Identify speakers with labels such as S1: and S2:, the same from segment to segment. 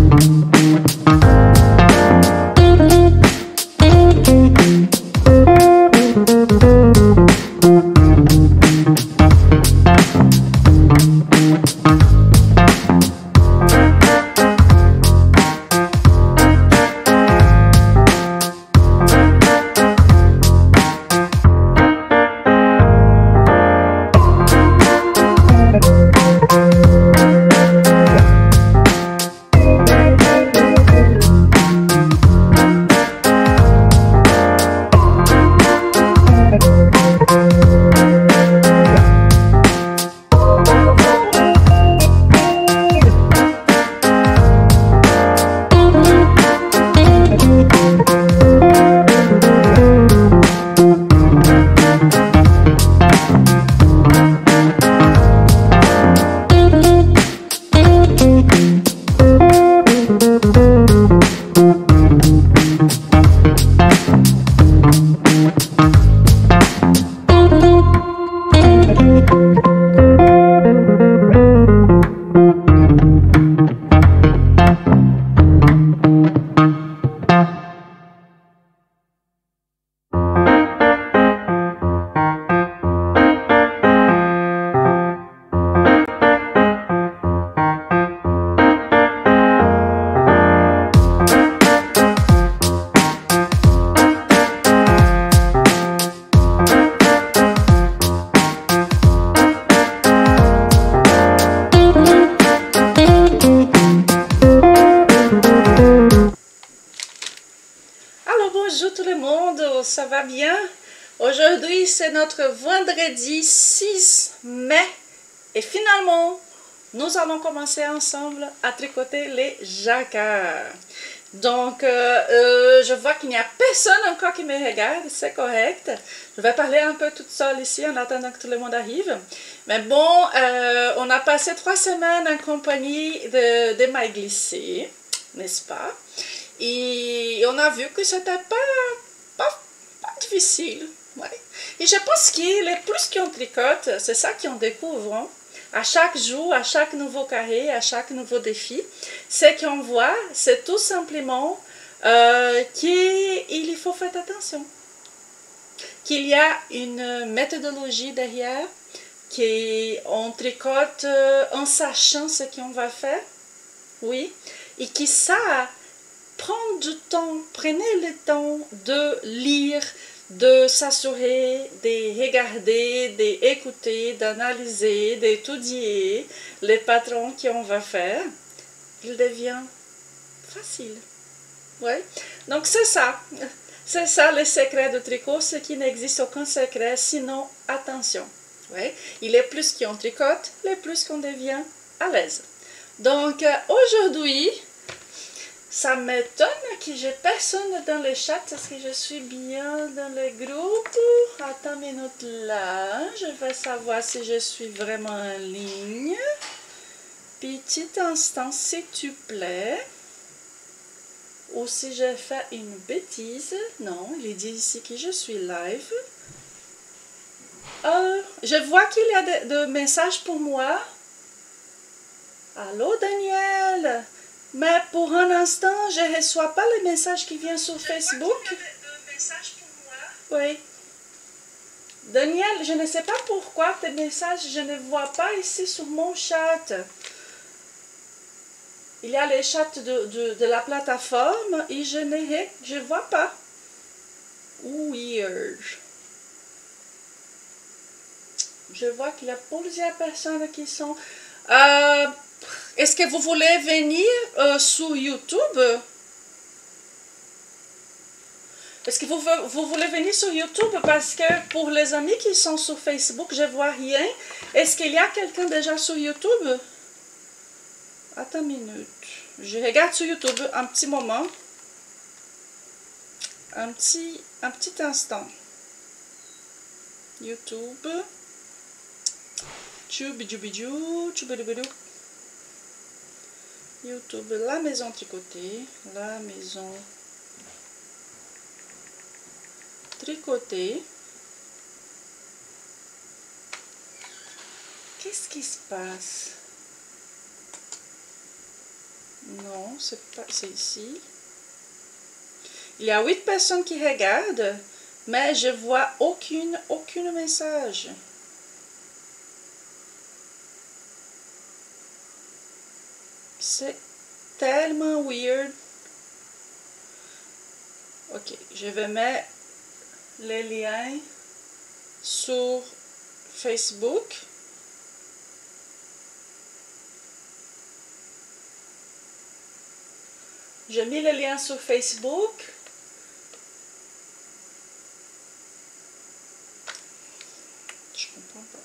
S1: Ça va bien? Aujourd'hui, c'est notre vendredi 6 mai et finalement, nous allons commencer ensemble à tricoter les jacquards. Donc, je vois qu'il n'y a personne encore qui me regarde, c'est correct. Je vais parler un peu toute seule ici en attendant que tout le monde arrive. Mais bon, on a passé 3 semaines en compagnie de mailles glissées, n'est-ce pas? Et on a vu que c'était pas difficile. Ouais. Et je pense que les plus qu'on tricote, c'est ça qu'on découvre. Hein? À chaque jour, à chaque nouveau carré, à chaque nouveau défi, ce qu'on voit, c'est tout simplement qu'il faut faire attention. Qu'il y a une méthodologie derrière, qu'on tricote en sachant ce qu'on va faire, oui, et que ça prend du temps, prenez le temps de lire, de s'assurer, de regarder, d'écouter, d'analyser, d'étudier les patrons qu'on va faire, il devient facile. Ouais. Donc c'est ça le secret du tricot, c'est qu'il n'existe aucun secret, sinon attention. Ouais. Il est plus qu'on tricote, le plus qu'on devient à l'aise. Donc aujourd'hui, ça m'étonne que j'ai personne dans le chat. Est-ce que je suis bien dans le groupe? Attends une minute là. Je vais savoir si je suis vraiment en ligne. Petit instant, s'il te plaît. Ou si j'ai fait une bêtise. Non, il dit ici que je suis live. Je vois qu'il y a des messages pour moi. Allô, Daniel? Mais pour un instant, je ne reçois pas les messages qui viennent sur Facebook. Oui. Daniel, je ne sais pas pourquoi tes messages, je ne vois pas ici sur mon chat. Il y a les chats de la plateforme et je ne vois pas. Weird. Je vois qu'il y a plusieurs personnes qui sont... Est-ce que vous voulez venir sur YouTube? Est-ce que vous voulez venir sur YouTube? Parce que pour les amis qui sont sur Facebook, je ne vois rien. Est-ce qu'il y a quelqu'un déjà sur YouTube? Attends une minute. Je regarde sur YouTube un petit moment. Un petit instant. YouTube. YouTube, la maison tricotée, la maison tricotée. Qu'est-ce qui se passe? Non, c'est ici. Il y a 8 personnes qui regardent, mais je vois aucun message. C'est tellement weird. Ok, je vais mettre les liens sur Facebook. J'ai mis le lien sur Facebook. Je comprends pas.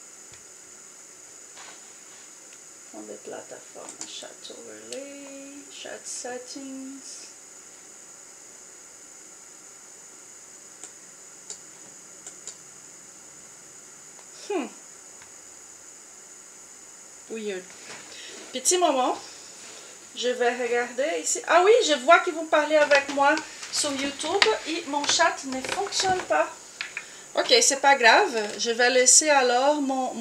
S1: Fond des plateformes, chat overlay, chat settings. Weird. Petit moment. Je vais regarder ici. Ah oui, je vois que vous parlez avec moi sur YouTube et mon chat ne fonctionne pas. Ok, c'est pas grave. Je vais laisser alors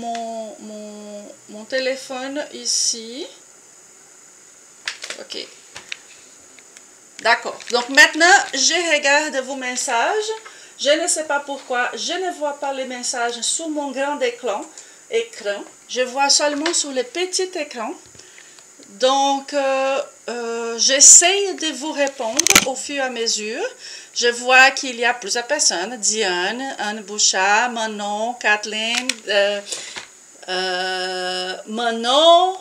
S1: mon téléphone ici. Ok. D'accord. Donc maintenant, je regarde vos messages. Je ne sais pas pourquoi. Je ne vois pas les messages sur mon grand écran. Je vois seulement sur le petit écran. Donc, j'essaye de vous répondre au fur et à mesure. Je vois qu'il y a plusieurs personnes. Diane, Anne Bouchard, Manon, Kathleen, Manon,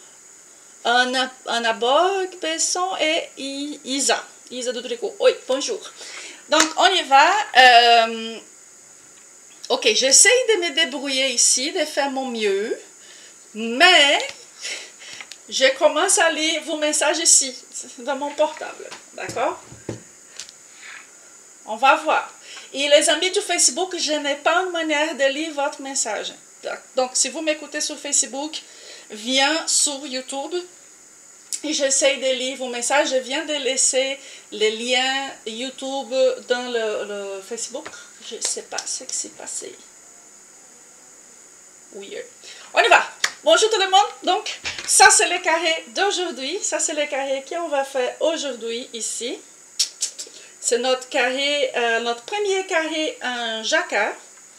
S1: Anna Borg, Besson et Isa. Isa Doudrico. Oui, bonjour. Donc, on y va. Ok, j'essaye de me débrouiller ici, de faire mon mieux. Mais je commence à lire vos messages ici, dans mon portable. D'accord? On va voir. Et les amis du Facebook, je n'ai pas une manière de lire votre message. Donc, si vous m'écoutez sur Facebook, viens sur YouTube et j'essaie de lire vos messages. Je viens de laisser les liens YouTube dans le Facebook. Je ne sais pas ce qui s'est passé. Weird. On y va. Bonjour tout le monde. Donc, ça c'est le carré d'aujourd'hui. Ça c'est le carré qu'on va faire aujourd'hui ici. C'est notre carré, notre premier carré en jacquard.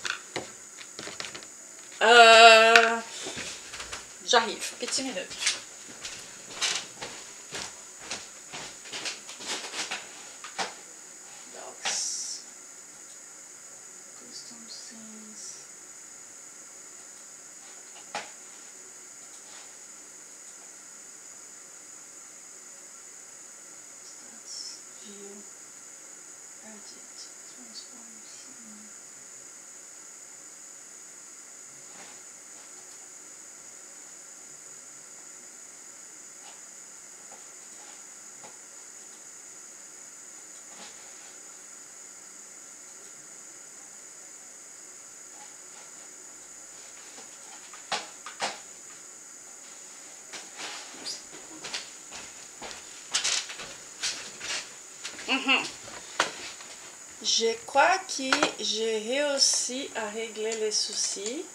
S1: J'arrive. Petite minute. Je crois que j'ai réussi à régler les soucis.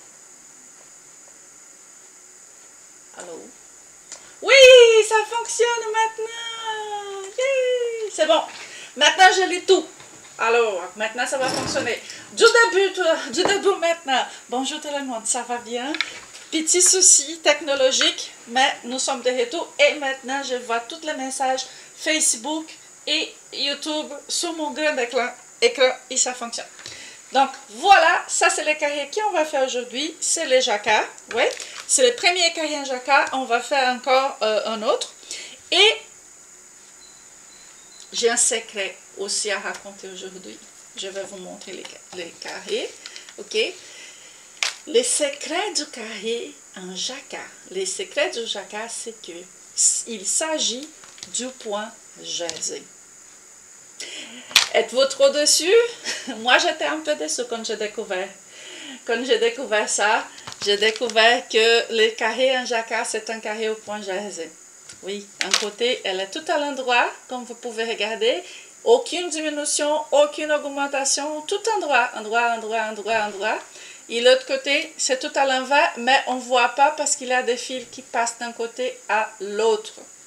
S1: Allô? Oui, ça fonctionne maintenant! C'est bon. Maintenant, je lis tout. Alors, maintenant, ça va fonctionner. Du début maintenant. Bonjour tout le monde, ça va bien? Petit souci technologique, mais nous sommes de retour. Et maintenant, je vois tous les messages Facebook et YouTube sur mon grand écran et ça fonctionne. Donc voilà, ça c'est le carré qu'on va faire aujourd'hui, c'est le jacquard, oui, c'est le premier carré en jacquard, on va faire encore un autre. Et j'ai un secret aussi à raconter aujourd'hui, je vais vous montrer les carrés, ok. Le secret du carré en jacquard, le secret du jacquard c'est qu'il s'agit du point jersey. Êtes-vous trop dessus? Moi, j'étais un peu déçue quand j'ai découvert. Quand j'ai découvert ça, j'ai découvert que le carré en jacquard, c'est un carré au point jersey. Oui, un côté, elle est tout à l'endroit, comme vous pouvez regarder. Aucune diminution, aucune augmentation, tout endroit. Et l'autre côté, c'est tout à l'envers, mais on ne voit pas parce qu'il y a des fils qui passent d'un côté à l'autre.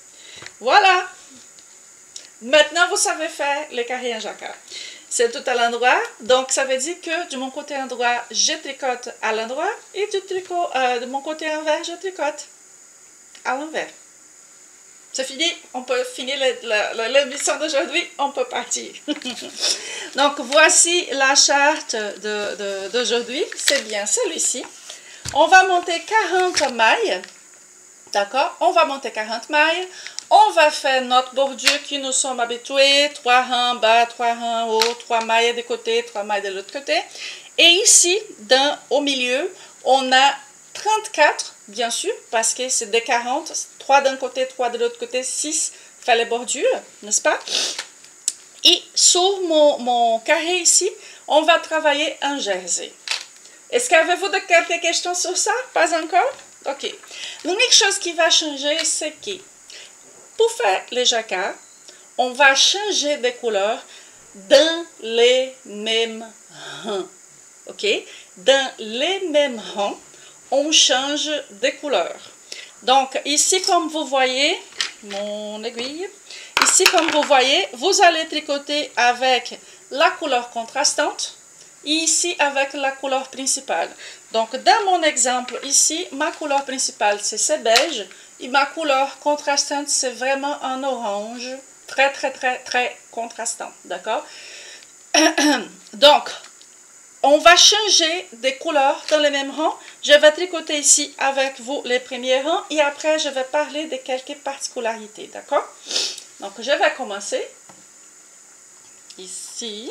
S1: Voilà. Maintenant, vous savez faire les carrés en jacquard. C'est tout à l'endroit. Donc, ça veut dire que de mon côté endroit, je tricote à l'endroit et de mon côté envers, je tricote à l'envers. C'est fini. On peut finir l'émission d'aujourd'hui. On peut partir. Donc, voici la charte d'aujourd'hui. C'est bien celui-ci. On va monter 40 mailles. D'accord? On va monter 40 mailles. On va faire notre bordure qui nous sommes habitués. 3 rangs bas, 3 rangs haut, 3 mailles de côté, 3 mailles de l'autre côté. Et ici, au milieu, on a 34, bien sûr, parce que c'est des 40. 3 d'un côté, 3 de l'autre côté, 6 faire les bordures, n'est-ce pas? Et sur mon carré ici, on va travailler un jersey. Est-ce qu'avez-vous quelques questions sur ça? Pas encore? Ok. L'unique chose qui va changer, c'est que pour faire les jacquards, on va changer de couleur dans les mêmes rangs. Ok? Dans les mêmes rangs, on change de couleur. Donc, ici, comme vous voyez, mon aiguille, ici, comme vous voyez, vous allez tricoter avec la couleur contrastante et ici avec la couleur principale. Donc, dans mon exemple, ici, ma couleur principale, c'est ce beige et ma couleur contrastante, c'est vraiment un orange très, très, très, très contrastant. D'accord? Donc, on va changer des couleurs dans les mêmes rangs. Je vais tricoter ici avec vous les premiers rangs et après je vais parler de quelques particularités, d'accord? Donc je vais commencer ici.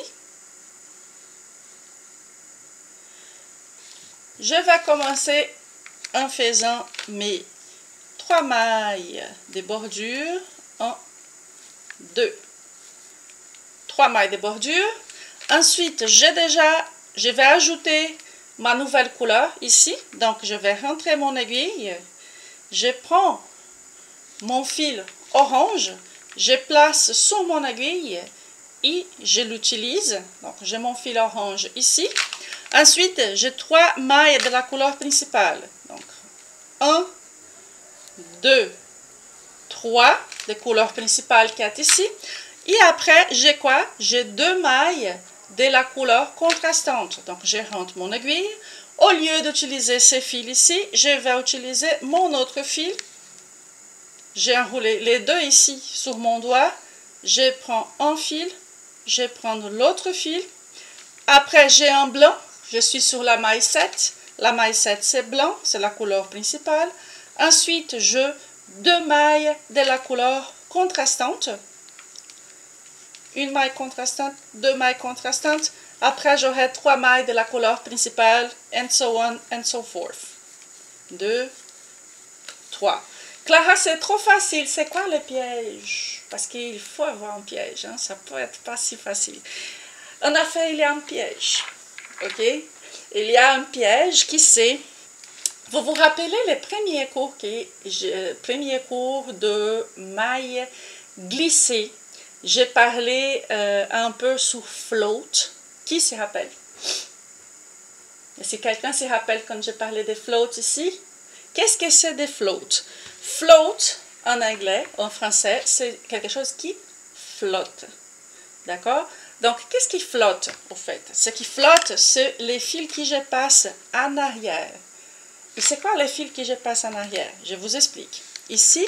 S1: Je vais commencer en faisant mes 3 mailles de bordure. 1, 2, 3 mailles de bordure. Ensuite, je vais ajouter ma nouvelle couleur ici. Donc, je vais rentrer mon aiguille. Je prends mon fil orange. Je place sur mon aiguille et je l'utilise. Donc, j'ai mon fil orange ici. Ensuite, j'ai 3 mailles de la couleur principale. Donc, 1, 2, 3 de couleur principale qui est ici. Et après, j'ai quoi? J'ai 2 mailles de la couleur contrastante. Donc, je rentre mon aiguille. Au lieu d'utiliser ces fils ici, je vais utiliser mon autre fil. J'ai enroulé les deux ici sur mon doigt. Je prends un fil. Je prends l'autre fil. Après, j'ai un blanc. Je suis sur la maille 7. La maille 7, c'est blanc. C'est la couleur principale. Ensuite, j'ai 2 mailles de la couleur contrastante. Une maille contrastante, 2 mailles contrastantes. Après, j'aurai 3 mailles de la couleur principale, and so on and so forth. 2, 3. Clara, c'est trop facile. C'est quoi le piège? Parce qu'il faut avoir un piège. Hein? Ça peut être pas si facile. En effet, il y a un piège. Ok? Il y a un piège qui c'est... Vous vous rappelez les premiers cours de mailles glissées? J'ai parlé un peu sur float. Qui se rappelle? Si quelqu'un se rappelle quand j'ai parlé de float ici? Qu'est-ce que c'est des float? Float, en anglais, en français, c'est quelque chose qui flotte. D'accord? Donc, qu'est-ce qui flotte, au fait? Ce qui flotte, c'est les fils que je passe en arrière. Et c'est quoi les fils que je passe en arrière? Je vous explique. Ici,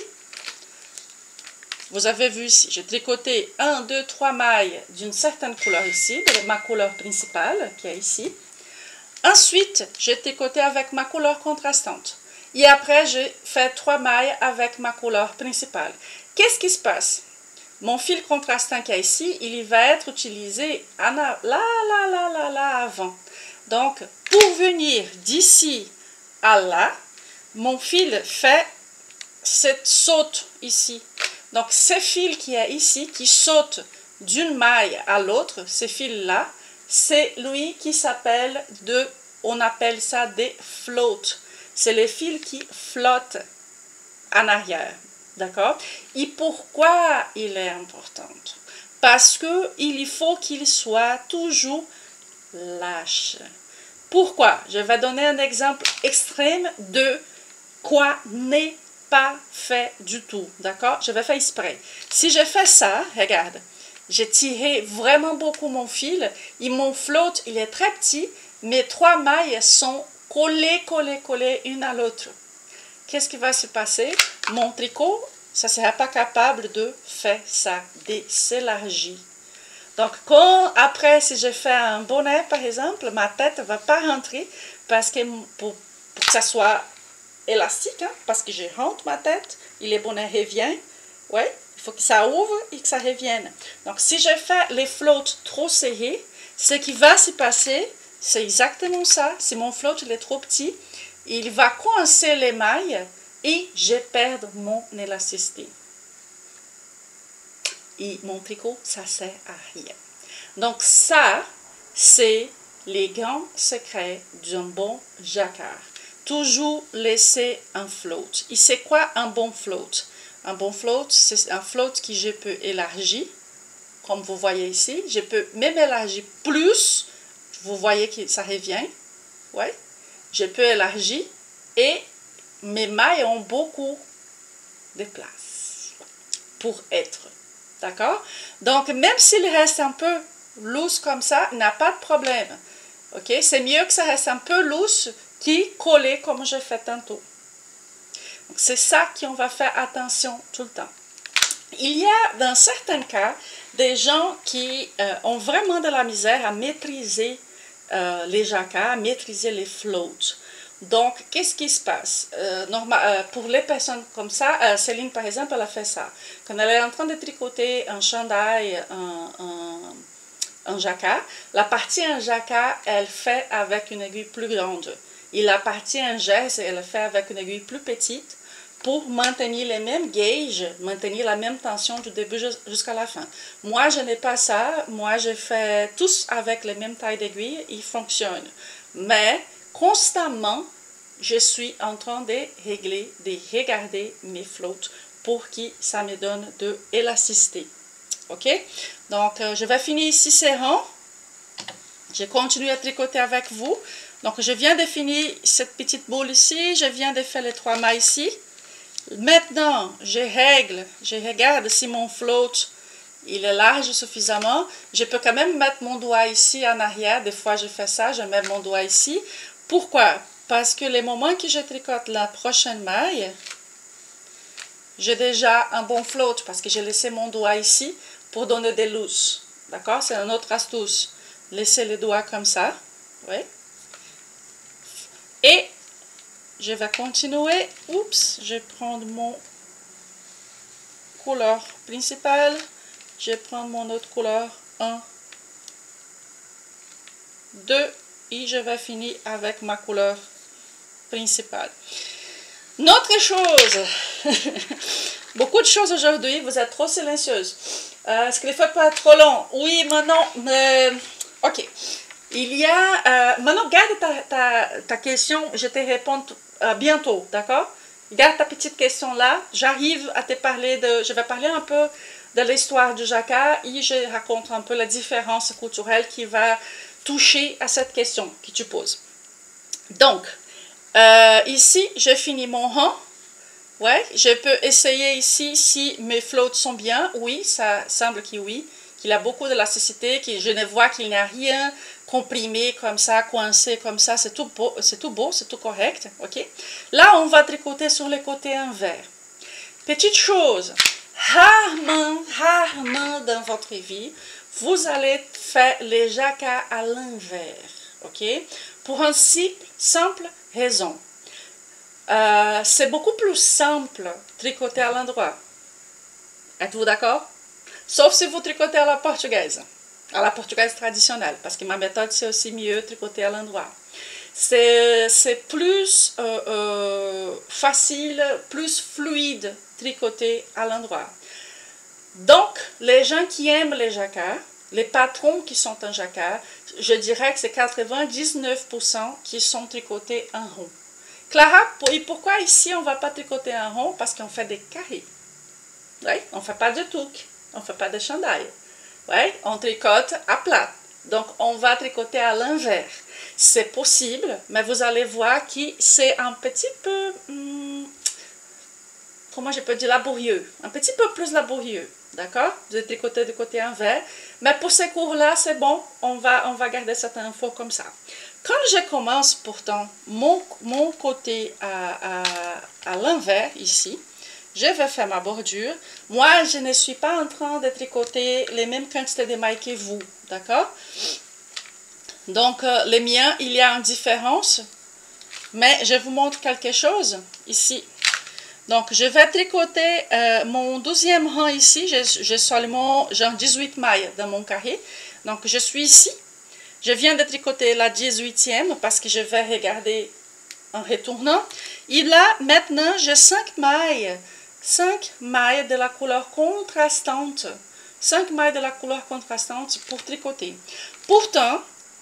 S1: vous avez vu ici, j'ai tricoté 1, 2, 3 mailles d'une certaine couleur ici, de ma couleur principale qui est ici. Ensuite, j'ai tricoté avec ma couleur contrastante. Et après, j'ai fait 3 mailles avec ma couleur principale. Qu'est-ce qui se passe? Mon fil contrastant qui est ici, il va être utilisé là avant. Donc, pour venir d'ici à là, mon fil fait cette saute ici. Donc, ce fil qui est ici, qui saute d'une maille à l'autre, ce fil-là, c'est lui qui s'appelle on appelle ça des floats. C'est les fils qui flottent en arrière. D'accord? Et pourquoi il est important? Parce qu'il faut qu'il soit toujours lâche. Pourquoi? Je vais donner un exemple extrême de quoi n'est pas fait du tout, d'accord? Je vais faire exprès. Si je fais ça, regarde, j'ai tiré vraiment beaucoup mon fil et mon float, il est très petit. Mes 3 mailles sont collées une à l'autre. Qu'est-ce qui va se passer? Mon tricot, ça ne sera pas capable de faire ça, de s'élargir. Donc, après, si je fais un bonnet, par exemple, ma tête ne va pas rentrer parce que pour que ça soit élastique, hein, parce que je rentre ma tête et le bonnet revient. Ouais, il faut que ça ouvre et que ça revienne. Donc, si je fais les floats trop serrés, ce qui va se passer, c'est exactement ça. Si mon float il est trop petit, il va coincer les mailles et je perds mon élasticité. Et mon tricot, ça sert à rien. Donc ça, c'est les grands secrets d'un bon jacquard. Toujours laisser un float. Et c'est quoi un bon float? Un bon float, c'est un float que je peux élargir, comme vous voyez ici. Je peux même élargir plus. Vous voyez que ça revient. Ouais. Je peux élargir et mes mailles ont beaucoup de place pour être. D'accord? Donc, même s'il reste un peu loose comme ça, il n'y a pas de problème. OK? C'est mieux que ça reste un peu loose qui collé comme je fais tantôt. C'est ça qu'on va faire attention tout le temps. Il y a, dans certains cas, des gens qui ont vraiment de la misère à maîtriser les jacquards, à maîtriser les floats. Donc, qu'est-ce qui se passe? Pour les personnes comme ça, Céline, par exemple, elle a fait ça. Quand elle est en train de tricoter un chandail, un jacquard, la partie en jacquard, elle fait avec une aiguille plus grande. Et la partie en geste, elle fait avec une aiguille plus petite pour maintenir les mêmes gauges, maintenir la même tension du début jusqu'à la fin. Moi, je n'ai pas ça. Moi, je fais tous avec les mêmes tailles d'aiguille. Ils fonctionnent. Mais, constamment, je suis en train de régler, de regarder mes floats pour que ça me donne de l'élasticité. OK? Donc, je vais finir ici ces rangs. Je continue à tricoter avec vous. Donc, je viens de finir cette petite boule ici. Je viens de faire les 3 mailles ici. Maintenant, je règle, je regarde si mon float il est large suffisamment. Je peux quand même mettre mon doigt ici en arrière. Des fois, je fais ça, je mets mon doigt ici. Pourquoi? Parce que les moments que je tricote la prochaine maille, j'ai déjà un bon float parce que j'ai laissé mon doigt ici pour donner des lousses. D'accord? C'est une autre astuce. Laissez les doigts comme ça. Oui. Et je vais continuer. Oups, je vais prendre mon couleur principale. Je vais prendre mon autre couleur. 1, 2. Et je vais finir avec ma couleur principale. Une autre chose. Beaucoup de choses aujourd'hui. Vous êtes trop silencieuse. Est-ce que les fois pas trop long? Oui, maintenant. Ok. Il y a... maintenant, garde ta question. Je te réponds bientôt. D'accord? Garde ta petite question là. J'arrive à te parler de... Je vais parler un peu de l'histoire du jacquard et je raconte un peu la différence culturelle qui va toucher à cette question que tu poses. Donc, ici, je finis mon rang. Ouais, je peux essayer ici si mes floats sont bien. Oui, ça semble que oui, qu'il a beaucoup d'élasticité, que je ne vois qu'il n'y a rien comprimé comme ça, coincé comme ça. C'est tout beau, c'est tout correct. Ok. Là, on va tricoter sur les côtés envers. Petite chose, rarement dans votre vie, vous allez faire les jacquards à l'envers. Ok. Pour une simple raison. C'est beaucoup plus simple tricoter à l'endroit. Êtes-vous d'accord? Sauf si vous tricotez à la portugaise traditionnelle, parce que ma méthode c'est aussi mieux tricoter à l'endroit. C'est plus facile, plus fluide tricoter à l'endroit. Donc, les gens qui aiment les jacquards, les patrons qui sont en jacquard, je dirais que c'est 99% qui sont tricotés en rond. Clara, et pourquoi ici on ne va pas tricoter en rond? Parce qu'on fait des carrés. Oui, on ne fait pas de touque, on ne fait pas de chandail. Oui, on tricote à plat. Donc, on va tricoter à l'envers. C'est possible, mais vous allez voir que c'est un petit peu comment je peux dire, laborieux, un petit peu plus laborieux, d'accord, de tricoter du côté envers, mais pour ces cours-là, c'est bon, on va garder cette info comme ça. Quand je commence pourtant mon côté à l'envers, ici, je vais faire ma bordure. Moi, je ne suis pas en train de tricoter les mêmes quantités de mailles que vous, d'accord? Donc, les miens, il y a une différence, mais je vous montre quelque chose ici. Donc, je vais tricoter mon 12e rang ici. J'ai seulement genre 18 mailles dans mon carré. Donc, je suis ici. Je viens de tricoter la 18e parce que je vais regarder en retournant. Et là, maintenant, j'ai 5 mailles. 5 mailles de la couleur contrastante. 5 mailles de la couleur contrastante pour tricoter. Pourtant,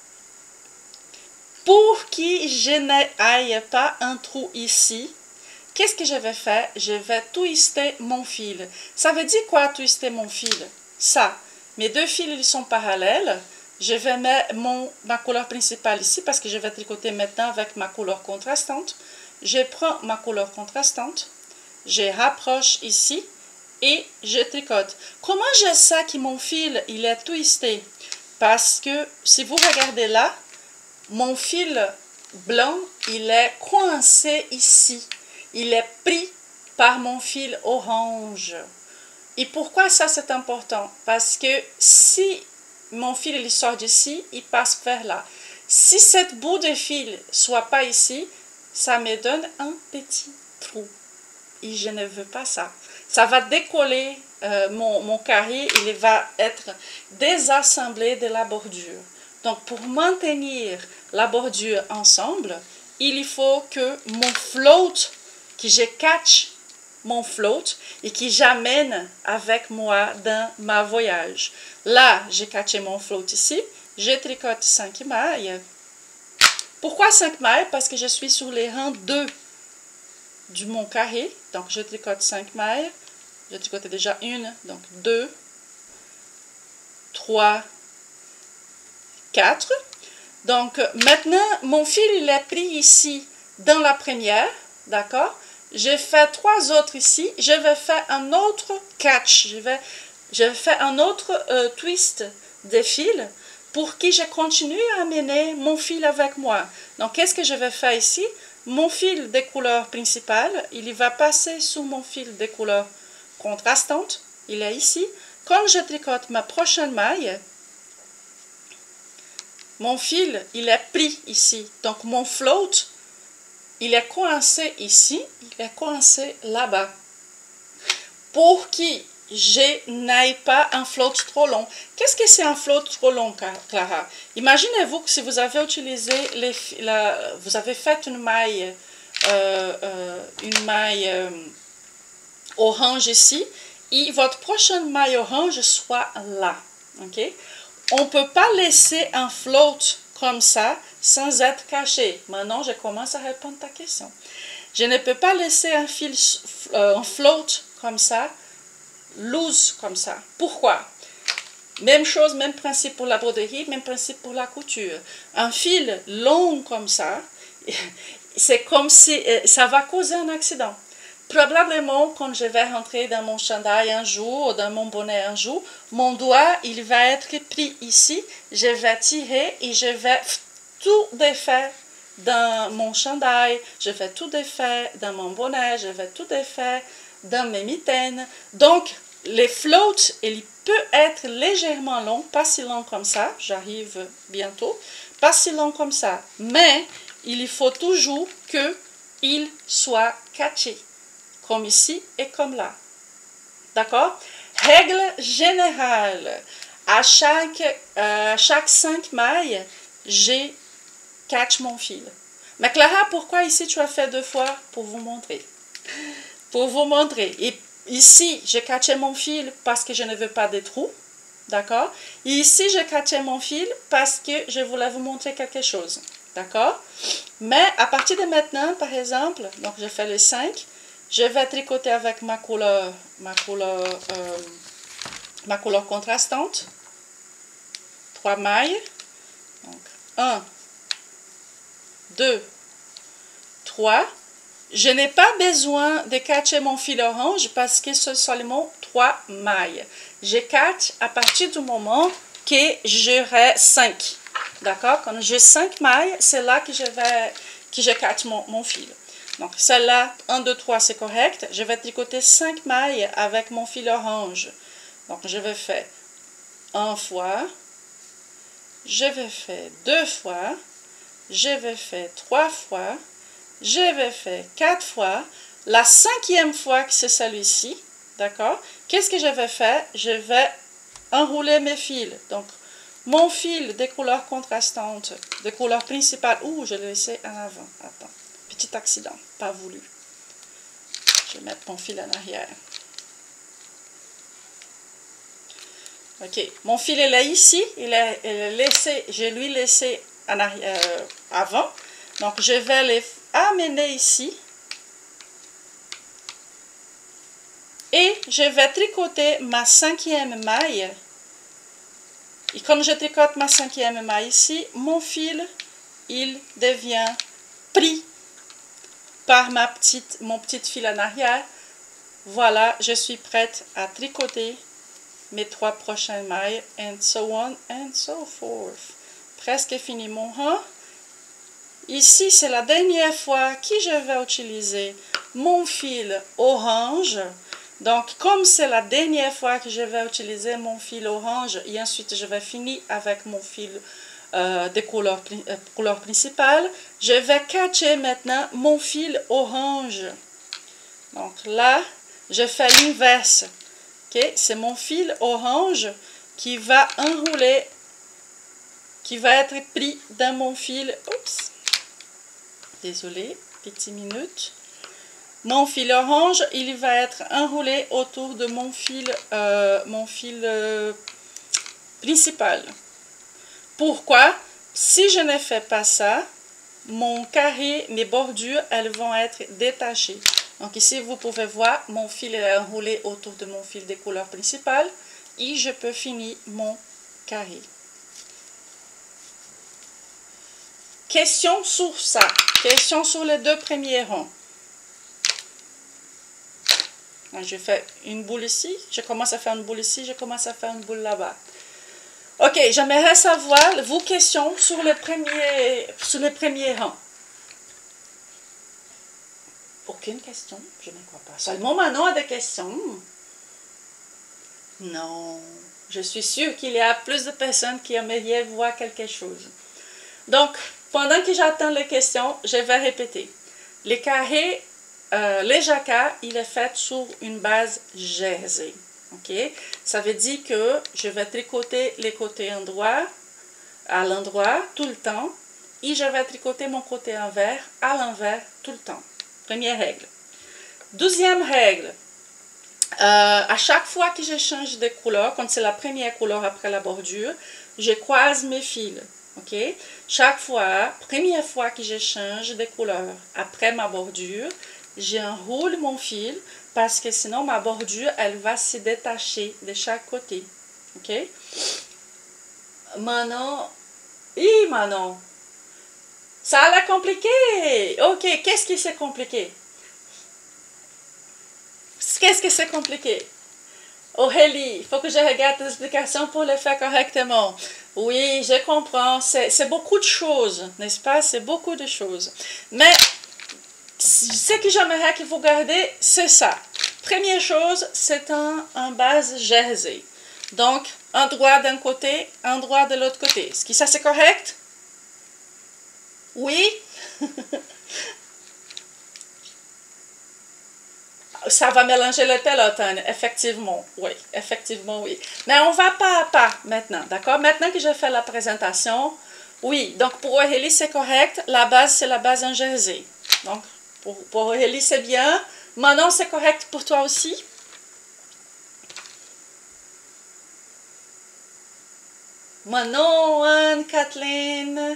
S1: pour que je n'aille pas un trou ici, qu'est-ce que je vais faire? Je vais twister mon fil. Ça veut dire quoi, twister mon fil? Ça, mes deux fils, ils sont parallèles. Je vais mettre ma couleur principale ici parce que je vais tricoter maintenant avec ma couleur contrastante. Je prends ma couleur contrastante, je rapproche ici et je tricote. Comment je sais que mon fil, il est twisté? Parce que si vous regardez là, mon fil blanc, il est coincé ici. Il est pris par mon fil orange. Et pourquoi ça c'est important? Parce que si mon fil il sort d'ici, il passe vers là. Si cette bout de fil soit pas ici, ça me donne un petit trou. Et je ne veux pas ça. Ça va décoller mon carré, il va être désassemblé de la bordure. Donc pour maintenir la bordure ensemble, il faut que mon float, que je catch mon float et que j'amène avec moi dans ma voyage. Là, j'ai catché mon float ici, je tricote 5 mailles. Pourquoi 5 mailles? Parce que je suis sur les rangs 2 du mon carré. Donc, je tricote 5 mailles. J'ai tricoté déjà une, donc 2, 3, 4. Donc, maintenant, mon fil, il est pris ici dans la première, d'accord? J'ai fait 3 autres ici. Je vais faire un autre catch. Je vais faire un autre twist de fil pour que je continue à amener mon fil avec moi. Donc, qu'est-ce que je vais faire ici? Mon fil de couleur principale, il va passer sous mon fil de couleur contrastante. Il est ici. Quand je tricote ma prochaine maille, mon fil, il est pris ici. Donc, mon float, il est coincé ici, il est coincé là-bas. Pour que je n'aille pas un float trop long. Qu'est-ce que c'est un float trop long, Clara? Imaginez-vous que si vous avez utilisé, vous avez fait une maille orange ici, et votre prochaine maille orange soit là. Okay? On ne peut pas laisser un float comme ça sans être caché. Maintenant, je commence à répondre à ta question. Je ne peux pas laisser un fil, un float comme ça, loose comme ça. Pourquoi? Même chose, même principe pour la broderie, même principe pour la couture. Un fil long comme ça, c'est comme si ça va causer un accident. Probablement, quand je vais rentrer dans mon chandail un jour, ou dans mon bonnet un jour, mon doigt, il va être pris ici. Je vais tirer et je vais tout défaire dans mon chandail. Je vais tout défaire dans mon bonnet. Je vais tout défaire dans mes mitaines. Donc, les floats, il peut être légèrement long, pas si long comme ça. J'arrive bientôt. Pas si long comme ça. Mais, il faut toujours qu'il soit catché. Comme ici et comme là. D'accord? Règle générale. À chaque 5 mailles, j'ai catch mon fil. Mais Clara, pourquoi ici tu as fait 2 fois? Pour vous montrer. Pour vous montrer. Et ici, j'ai catché mon fil parce que je ne veux pas de trous. D'accord? Et ici, j'ai catché mon fil parce que je voulais vous montrer quelque chose. D'accord? Mais à partir de maintenant, par exemple, donc je fais les 5. Je vais tricoter avec ma couleur contrastante. 3 mailles. Donc, 1, 2, 3. je n'ai pas besoin de catcher mon fil orange parce que c'est seulement 3 mailles. Je catch à partir du moment que j'aurai 5. D'accord? Quand j'ai 5 mailles, c'est là que je catch mon fil. Donc, celle-là, 1, 2, 3, c'est correct. Je vais tricoter 5 mailles avec mon fil orange. Donc, je vais faire 1 fois, je vais faire 2 fois, je vais faire 3 fois, je vais faire 4 fois. La 5e fois que c'est celui-ci, d'accord? Qu'est-ce que je vais faire? Je vais enrouler mes fils. Donc, mon fil des couleurs contrastantes, des couleurs principales. Ouh, je l'ai laissé en avant. Attends, petit accident, pas voulu. Je vais mettre mon fil en arrière. Ok, mon fil est là ici, je lui ai laissé en arrière, avant. Donc, je vais les amener ici. Et je vais tricoter ma 5e maille. Et quand je tricote ma 5e maille ici, mon fil, il devient pris par mon petit fil en arrière. Voilà, je suis prête à tricoter mes 3 prochaines mailles, and so on and so forth. Presque fini mon rang. Ici, c'est la dernière fois que je vais utiliser mon fil orange. Donc, comme c'est la dernière fois que je vais utiliser mon fil orange, et ensuite je vais finir avec mon fil des couleurs principales, je vais catcher maintenant mon fil orange. Donc là, je fais l'inverse. Okay? C'est mon fil orange qui va enrouler, qui va être pris dans mon fil. Oups! Désolé, petite minute. Mon fil orange, il va être enroulé autour de mon fil principal. Pourquoi? Si je ne fais pas ça, mon carré, mes bordures, elles vont être détachées. Donc ici, vous pouvez voir, mon fil est enroulé autour de mon fil des couleurs principales et je peux finir mon carré. Question sur ça. Question sur les 2 premiers rangs. Je fais une boule ici, je commence à faire une boule ici, je commence à faire une boule là-bas. Ok, j'aimerais savoir vos questions sur les premiers rangs. Aucune question? Je ne crois pas. Seulement Manon a des questions. Non, je suis sûre qu'il y a plus de personnes qui aimeraient voir quelque chose. Donc, pendant que j'attends les questions, je vais répéter. Les carrés, les jacquards, il est fait sur une base jersey. Okay? Ça veut dire que je vais tricoter les côtés à l'endroit tout le temps et je vais tricoter mon côté envers à l'envers tout le temps. Première règle. 12e règle. À chaque fois que je change de couleur, quand c'est la première couleur après la bordure, je croise mes fils. Okay? Chaque fois, première fois que je change de couleur après ma bordure, j'enroule mon fil parce que sinon ma bordure, elle va se détacher de chaque côté. Ok? Manon, Manon, ça a l'air compliqué. Ok, qu'est-ce qui c'est compliqué? Qu'est-ce que c'est compliqué? Aurélie, il faut que je regarde tes explications pour le faire correctement. Oui, je comprends. C'est beaucoup de choses, n'est-ce pas? C'est beaucoup de choses. Mais ce que j'aimerais que vous gardez, c'est ça. Première chose, c'est un base jersey. Donc, un droit d'un côté, un droit de l'autre côté. Est-ce que ça, c'est correct? Oui? Ça va mélanger le peloton, effectivement, oui. Mais on va pas à pas maintenant, d'accord? Maintenant que je fais la présentation, oui, donc pour Aurélie, c'est correct. La base, c'est la base en jersey. Donc, pour Aurélie, c'est bien. Manon, c'est correct pour toi aussi? Manon, Anne, Kathleen?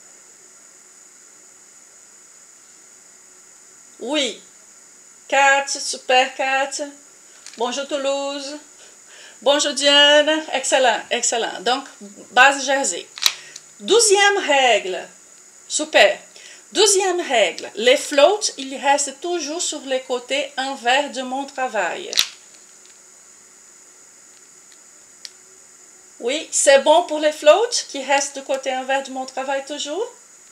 S1: Oui. Kat, super Kat. Bonjour Toulouse. Bonjour Diane. Excellent, excellent. Donc, base jersey. 12e règle. Super. Deuxième règle, les floats, ils restent toujours sur les côtés envers de mon travail. Oui, c'est bon pour les floats qui restent du côté envers de mon travail toujours?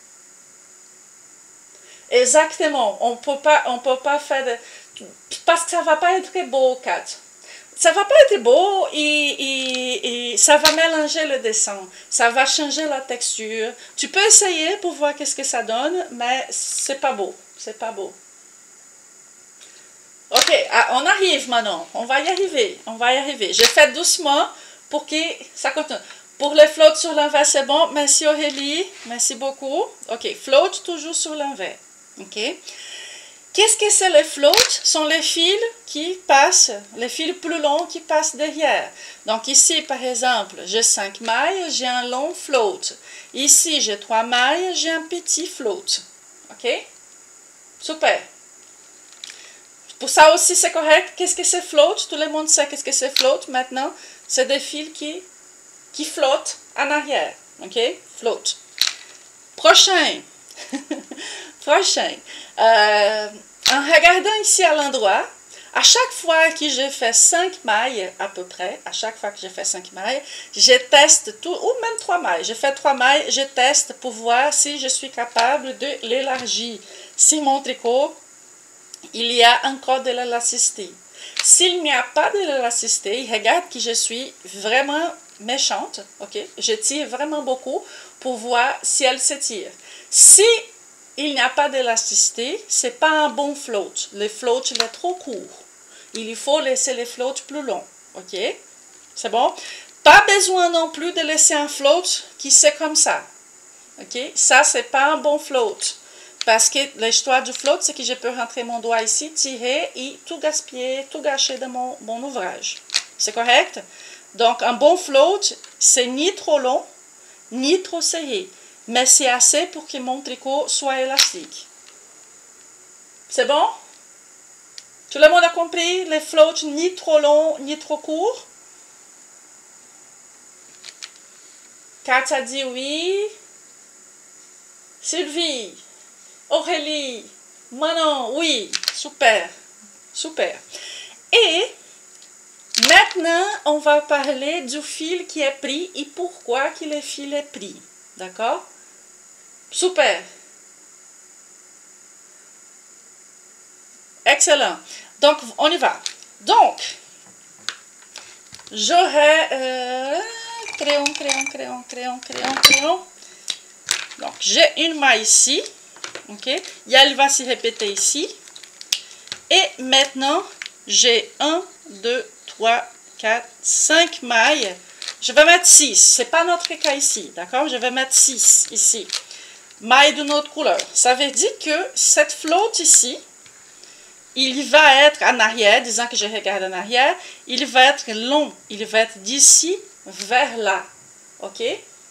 S1: Exactement, on peut pas faire de... Parce que ça va pas être beau, Kat. Ça va pas être beau et ça va mélanger le dessin. Ça va changer la texture. Tu peux essayer pour voir qu'est-ce que ça donne, mais c'est pas beau. C'est pas beau. Ok, on arrive maintenant. On va y arriver. On va y arriver. Je fais doucement pour que ça continue. Pour les floats sur l'envers, c'est bon. Merci Aurélie. Merci beaucoup. Ok, float toujours sur l'envers. Ok. Qu'est-ce que c'est les floats? Ce sont les fils qui passent, les fils plus longs qui passent derrière. Donc ici, par exemple, j'ai 5 mailles, j'ai un long float. Ici, j'ai 3 mailles, j'ai un petit float. Ok? Super. Pour ça aussi, c'est correct. Qu'est-ce que c'est float? Tout le monde sait qu'est-ce que c'est float maintenant. C'est des fils qui flottent en arrière. Ok? Float. Prochain. Prochain. En regardant ici à l'endroit, à chaque fois que je fais 5 mailles à peu près, à chaque fois que je fais 5 mailles, je teste tout, ou même 3 mailles. Je fais 3 mailles, je teste pour voir si je suis capable de l'élargir. Si mon tricot, il y a encore de l'élasticité. S'il n'y a pas de l'élasticité, regarde que je suis vraiment méchante, ok? Je tire vraiment beaucoup pour voir si elle s'étire. Si il n'y a pas d'élasticité, ce n'est pas un bon float. Le float, il est trop court. Il faut laisser les floats plus longs. Ok? C'est bon? Pas besoin non plus de laisser un float qui c'est comme ça. Ok? Ça, c'est pas un bon float. Parce que l'histoire du float, c'est que je peux rentrer mon doigt ici, tirer et tout gaspiller, tout gâcher de mon ouvrage. C'est correct? Donc, un bon float, c'est ni trop long, ni trop serré. Mais c'est assez pour que mon tricot soit élastique. C'est bon? Tout le monde a compris? Les floats ni trop longs, ni trop courts? Kat a dit oui. Sylvie, Aurélie, Manon, oui. Super, super. Et maintenant, on va parler du fil qui est pris et pourquoi que le fil est pris. D'accord? Super. Excellent. Donc, on y va. Donc, j'aurai crayon. Donc, j'ai une maille ici. Ok. Et elle va se répéter ici. Et maintenant, j'ai 1, 2, 3, 4, 5 mailles. Je vais mettre 6. Ce n'est pas notre cas ici. D'accord? Je vais mettre 6 ici. Maille d'une autre couleur. Ça veut dire que cette flotte ici, il va être en arrière, disons que je regarde en arrière, il va être long. Il va être d'ici vers là. Ok?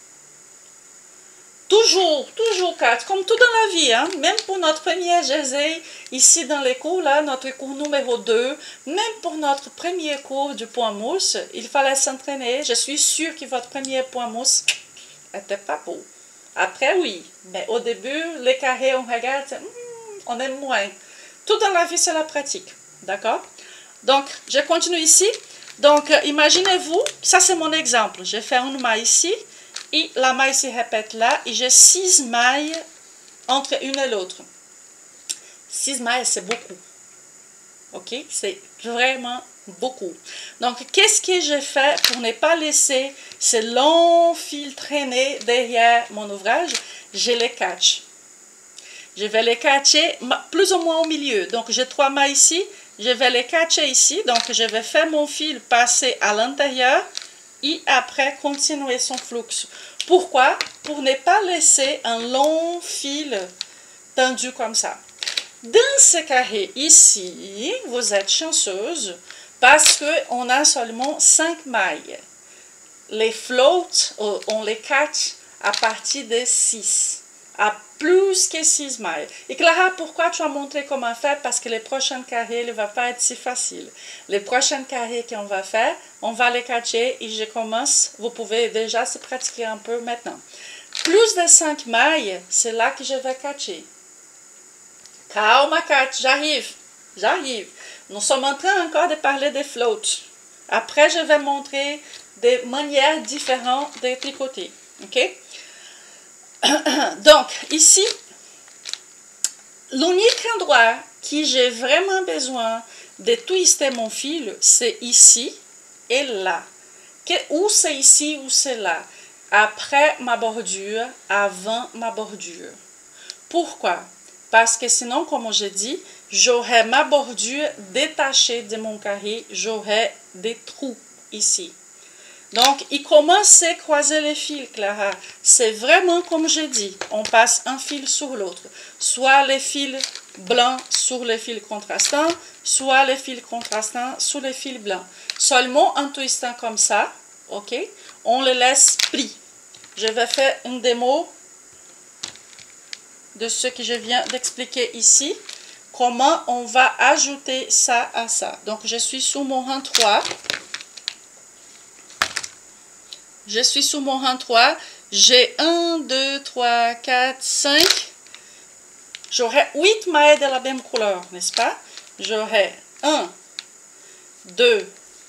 S1: Toujours, Kat, comme tout dans la vie, hein? Même pour notre premier jersey, ici dans les cours, là, notre cours numéro 2, même pour notre premier cours du point mousse, il fallait s'entraîner. Je suis sûre que votre premier point mousse n'était pas beau. Après, oui, mais au début, les carrés, on regarde, on aime moins. Tout dans la vie, c'est la pratique, d'accord? Donc, je continue ici. Donc, imaginez-vous, ça c'est mon exemple. Je fais une maille ici, et la maille se répète là, et j'ai 6 mailles entre une et l'autre. 6 mailles, c'est beaucoup. Ok? C'est vraiment beaucoup. Donc, qu'est-ce que je fais pour ne pas laisser ces longs fils traîner derrière mon ouvrage? Je les catch. Je vais les catcher plus ou moins au milieu. Donc, j'ai 3 mailles ici. Je vais les catcher ici. Donc, je vais faire mon fil passer à l'intérieur et après continuer son flux. Pourquoi? Pour ne pas laisser un long fil tendu comme ça. Dans ce carré ici, vous êtes chanceuse parce qu'on a seulement 5 mailles. Les floats, on les catch à partir de 6. À plus que 6 mailles. Et Clara, pourquoi tu as montré comment faire? Parce que les prochains carrés ne vont pas être si faciles. Les prochains carrés qu'on va faire, on va les catcher et je commence. Vous pouvez déjà se pratiquer un peu maintenant. Plus de 5 mailles, c'est là que je vais catcher. Calma, Kat, j'arrive. J'arrive. Nous sommes en train encore de parler des floats. Après, je vais montrer des manières différentes de tricoter. OK? Donc, ici, l'unique endroit que j'ai vraiment besoin de twister mon fil, c'est ici et là. Ou c'est ici ou c'est là. Après ma bordure, avant ma bordure. Pourquoi? Parce que sinon, comme je dis, j'aurai ma bordure détachée de mon carré, j'aurai des trous ici. Donc, il commence à croiser les fils, Clara. C'est vraiment comme je dis, on passe un fil sur l'autre. Soit les fils blancs sur les fils contrastants, soit les fils contrastants sur les fils blancs. Seulement en twistant comme ça, ok, on les laisse pris. Je vais faire une démo de ce que je viens d'expliquer ici. Comment on va ajouter ça à ça. Donc, je suis sur mon rang 3. Je suis sur mon rang 3. J'ai 1, 2, 3, 4, 5. J'aurai 8 mailles de la même couleur, n'est-ce pas? J'aurai 1, 2,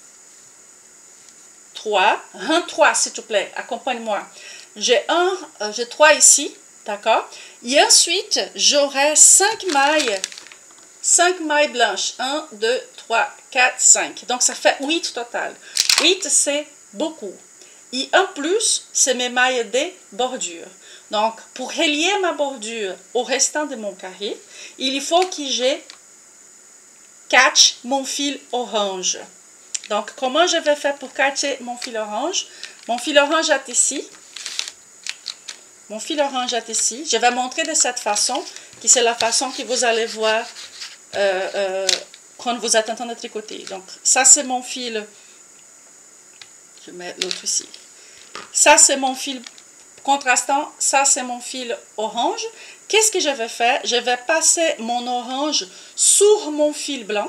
S1: 3. Rang 3, s'il te plaît. Accompagne-moi. J'ai 3 ici. D'accord? Et ensuite, j'aurai 5 mailles. 5 mailles blanches. 1, 2, 3, 4, 5. Donc, ça fait 8 total. 8, c'est beaucoup. Et en plus, c'est mes mailles de bordure. Donc, pour relier ma bordure au restant de mon carré, il faut que je catch mon fil orange. Donc, comment je vais faire pour catcher mon fil orange? Mon fil orange est ici. Mon fil orange est ici. Je vais montrer de cette façon, qui c'est la façon que vous allez voir quand vous êtes en train de tricoter. Donc, ça c'est mon fil. Je mets l'autre ici. Ça c'est mon fil contrastant. Ça c'est mon fil orange. Qu'est-ce que je vais faire? Je vais passer mon orange sur mon fil blanc.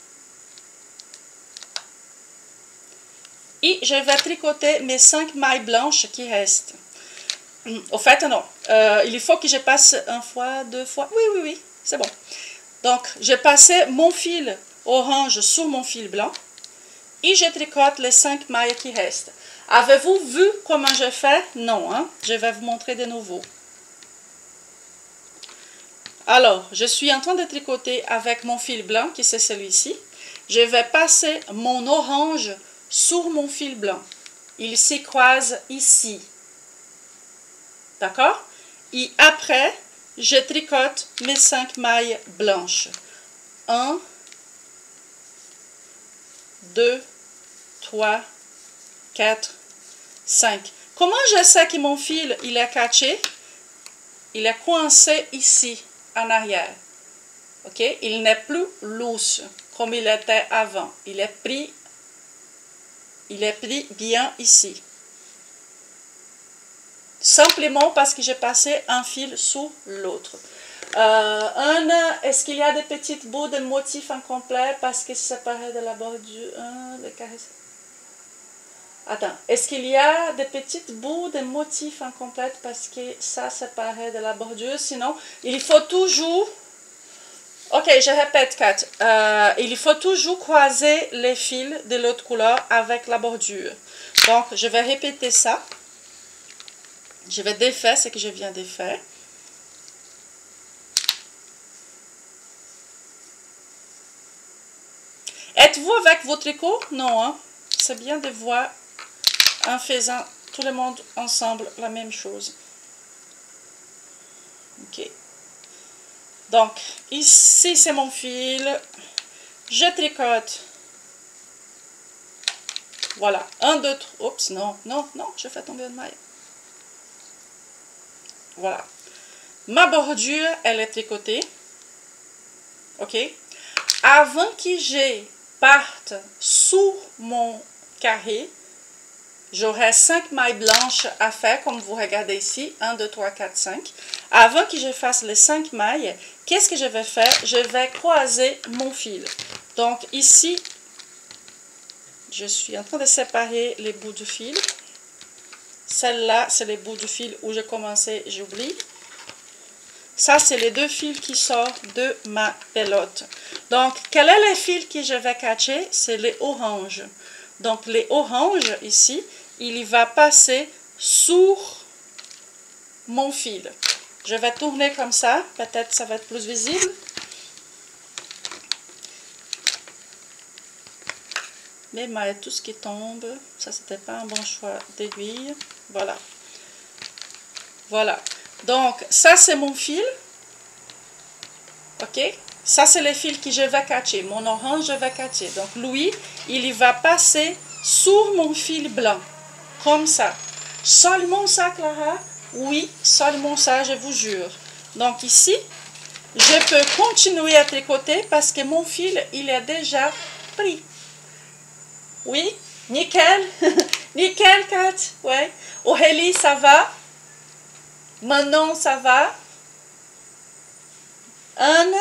S1: Et je vais tricoter mes 5 mailles blanches qui restent. Au fait, non. Il faut que je passe une fois, 2 fois. Oui, c'est bon. Donc, j'ai passé mon fil orange sur mon fil blanc et je tricote les 5 mailles qui restent. Avez-vous vu comment je fais? Non, hein? Je vais vous montrer de nouveau. Alors, je suis en train de tricoter avec mon fil blanc, qui c'est celui-ci. Je vais passer mon orange sur mon fil blanc. Il se croise ici. D'accord? Et après, je tricote mes 5 mailles blanches. 1, 2, 3, 4, 5. Comment je sais que mon fil il est catché? Il est coincé ici, en arrière. Ok? Il n'est plus loose comme il était avant. Il est pris bien ici. Simplement parce que j'ai passé un fil sur l'autre. Est-ce qu'il y a des petites bouts de motifs incomplets parce que c'est séparé de la bordure? Attends, est-ce qu'il y a des petites bouts de motifs incomplets parce que ça séparé de la bordure? Sinon, il faut toujours... Ok, je répète, Kat. Il faut toujours croiser les fils de l'autre couleur avec la bordure. Donc, je vais répéter ça. Je vais défaire ce que je viens de faire. Êtes-vous avec vos tricots? Non, hein? C'est bien de voir en faisant tout le monde ensemble la même chose. Ok. Donc, ici c'est mon fil. Je tricote. Voilà. 1, 2, 3. Oups, non, je fais tomber une maille. Voilà. Ma bordure, elle est tricotée. Ok. Avant que je parte sous mon carré, j'aurai 5 mailles blanches à faire, comme vous regardez ici. 1, 2, 3, 4, 5. Avant que je fasse les 5 mailles, qu'est-ce que je vais faire? Je vais croiser mon fil. Donc ici, je suis en train de séparer les bouts du fil. Celle-là, c'est les bouts du fil où j'ai commencé, j'oublie. Ça, c'est les deux fils qui sortent de ma pelote. Donc, quel est le fil que je vais catcher? C'est les oranges. Donc, les oranges, ici, il va passer sur mon fil. Je vais tourner comme ça. Peut-être ça va être plus visible. Mais tout ce qui tombe, ça, c'était pas un bon choix d'aiguille. Voilà. Voilà. Donc, ça, c'est mon fil. OK? Ça, c'est le fil que je vais catcher. Mon orange, je vais catcher. Donc, lui, il va passer sur mon fil blanc. Comme ça. Seulement ça, Clara? Oui, seulement ça, je vous jure. Donc, ici, je peux continuer à tricoter parce que mon fil, il est déjà pris. Oui? Nickel? Nickel, Kat? Ouais. Aurélie, ça va? Manon, ça va? Anne?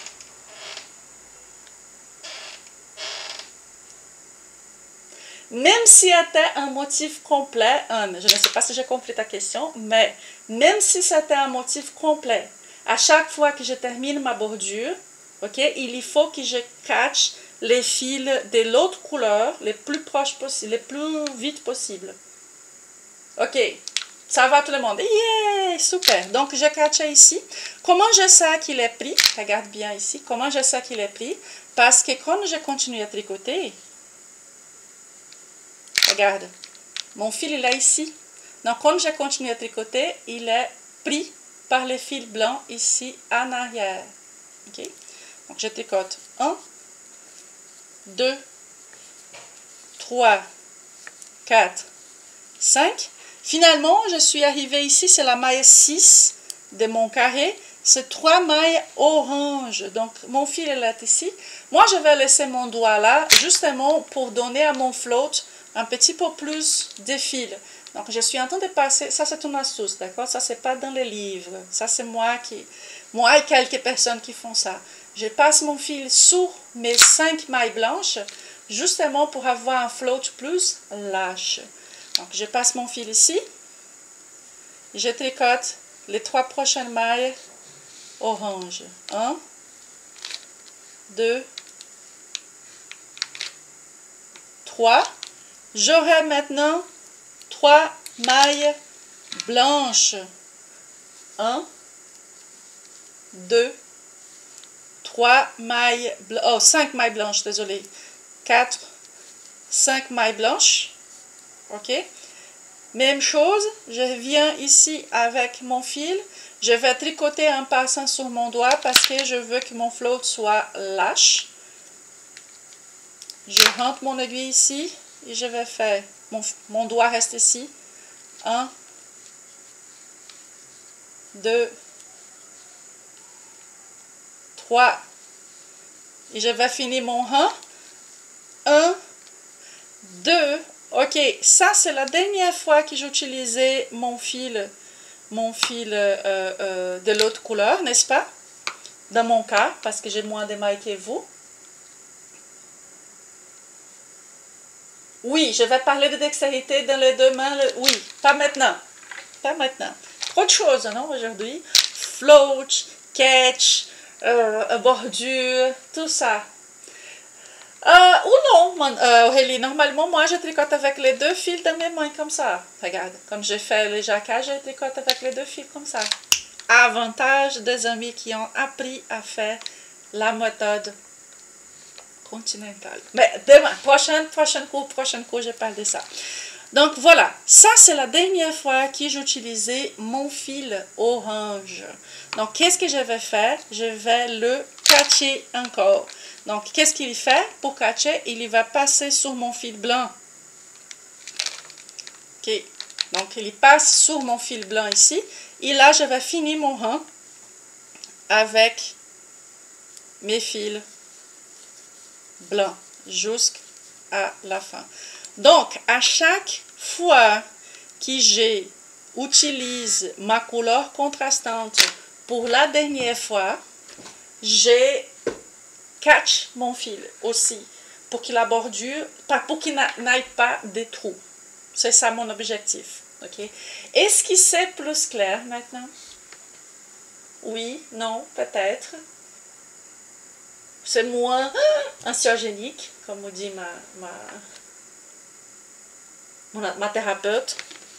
S1: Même si c'était un motif complet, Anne, je ne sais pas si j'ai compris ta question, mais même si c'était un motif complet, à chaque fois que je termine ma bordure, ok, il faut que je catch les fils de l'autre couleur les plus proches possible, les plus vite possible. Ok, ça va tout le monde? Yeah, super. Donc, je catch ici. Comment je sais qu'il est pris? Regarde bien ici. Comment je sais qu'il est pris? Parce que quand je continue à tricoter, regarde, mon fil il est ici. Donc, quand je continue à tricoter, il est pris par le fil blanc ici en arrière. Ok? Donc, je tricote 1, 2, 3, 4, 5. Finalement, je suis arrivée ici, c'est la maille 6 de mon carré. C'est 3 mailles orange. Donc, mon fil est ici. Moi, je vais laisser mon doigt là, justement pour donner à mon float un petit peu plus de fil. Donc, je suis en train de passer, ça c'est une astuce, d'accord? Ça, c'est pas dans les livres. Ça, c'est moi et quelques personnes qui font ça. Je passe mon fil sur mes 5 mailles blanches, justement pour avoir un float plus lâche. Donc, je passe mon fil ici. Je tricote les 3 prochaines mailles orange. 1, 2, 3. J'aurai maintenant 3 mailles blanches. 1, 2, 3 mailles blanches. Oh, 5 mailles blanches, désolé. 4, 5 mailles blanches. OK? Même chose, je viens ici avec mon fil. Je vais tricoter en passant sur mon doigt parce que je veux que mon float soit lâche. Je rentre mon aiguille ici et je vais faire, mon doigt reste ici. 1, 2, 3. Et je vais finir mon 1, 2. Ok, ça c'est la dernière fois que j'utilisais mon fil de l'autre couleur, n'est-ce pas? Dans mon cas, parce que j'ai moins de mailles que vous. Oui, je vais parler de dextérité dans les deux mains. Oui, pas maintenant. Pas maintenant. Trop de choses, non, aujourd'hui? Float, catch, bordure, tout ça. Ou non, Aurélie, normalement, moi, je tricote avec les deux fils de mes mains comme ça. Regarde, comme j'ai fait les jacquards, je tricote avec les deux fils comme ça. Avantage des amis qui ont appris à faire la méthode continentale. Mais demain, prochain cours, je parle de ça. Donc voilà, ça c'est la dernière fois que j'utilisais mon fil orange. Donc qu'est-ce que je vais faire? Je vais le catcher encore. Donc qu'est-ce qu'il fait pour catcher? Il va passer sur mon fil blanc. Ok, donc il passe sur mon fil blanc ici. Et là je vais finir mon rang avec mes fils blancs jusqu'à la fin. Donc, à chaque fois que j'utilise ma couleur contrastante pour la dernière fois, je catch mon fil aussi pour que la bordure, pour qu'il n'aille pas des trous. C'est ça mon objectif. Okay? Est-ce que c'est plus clair maintenant? Oui, non, peut-être. C'est moins anxiogénique, comme me dit ma thérapeute.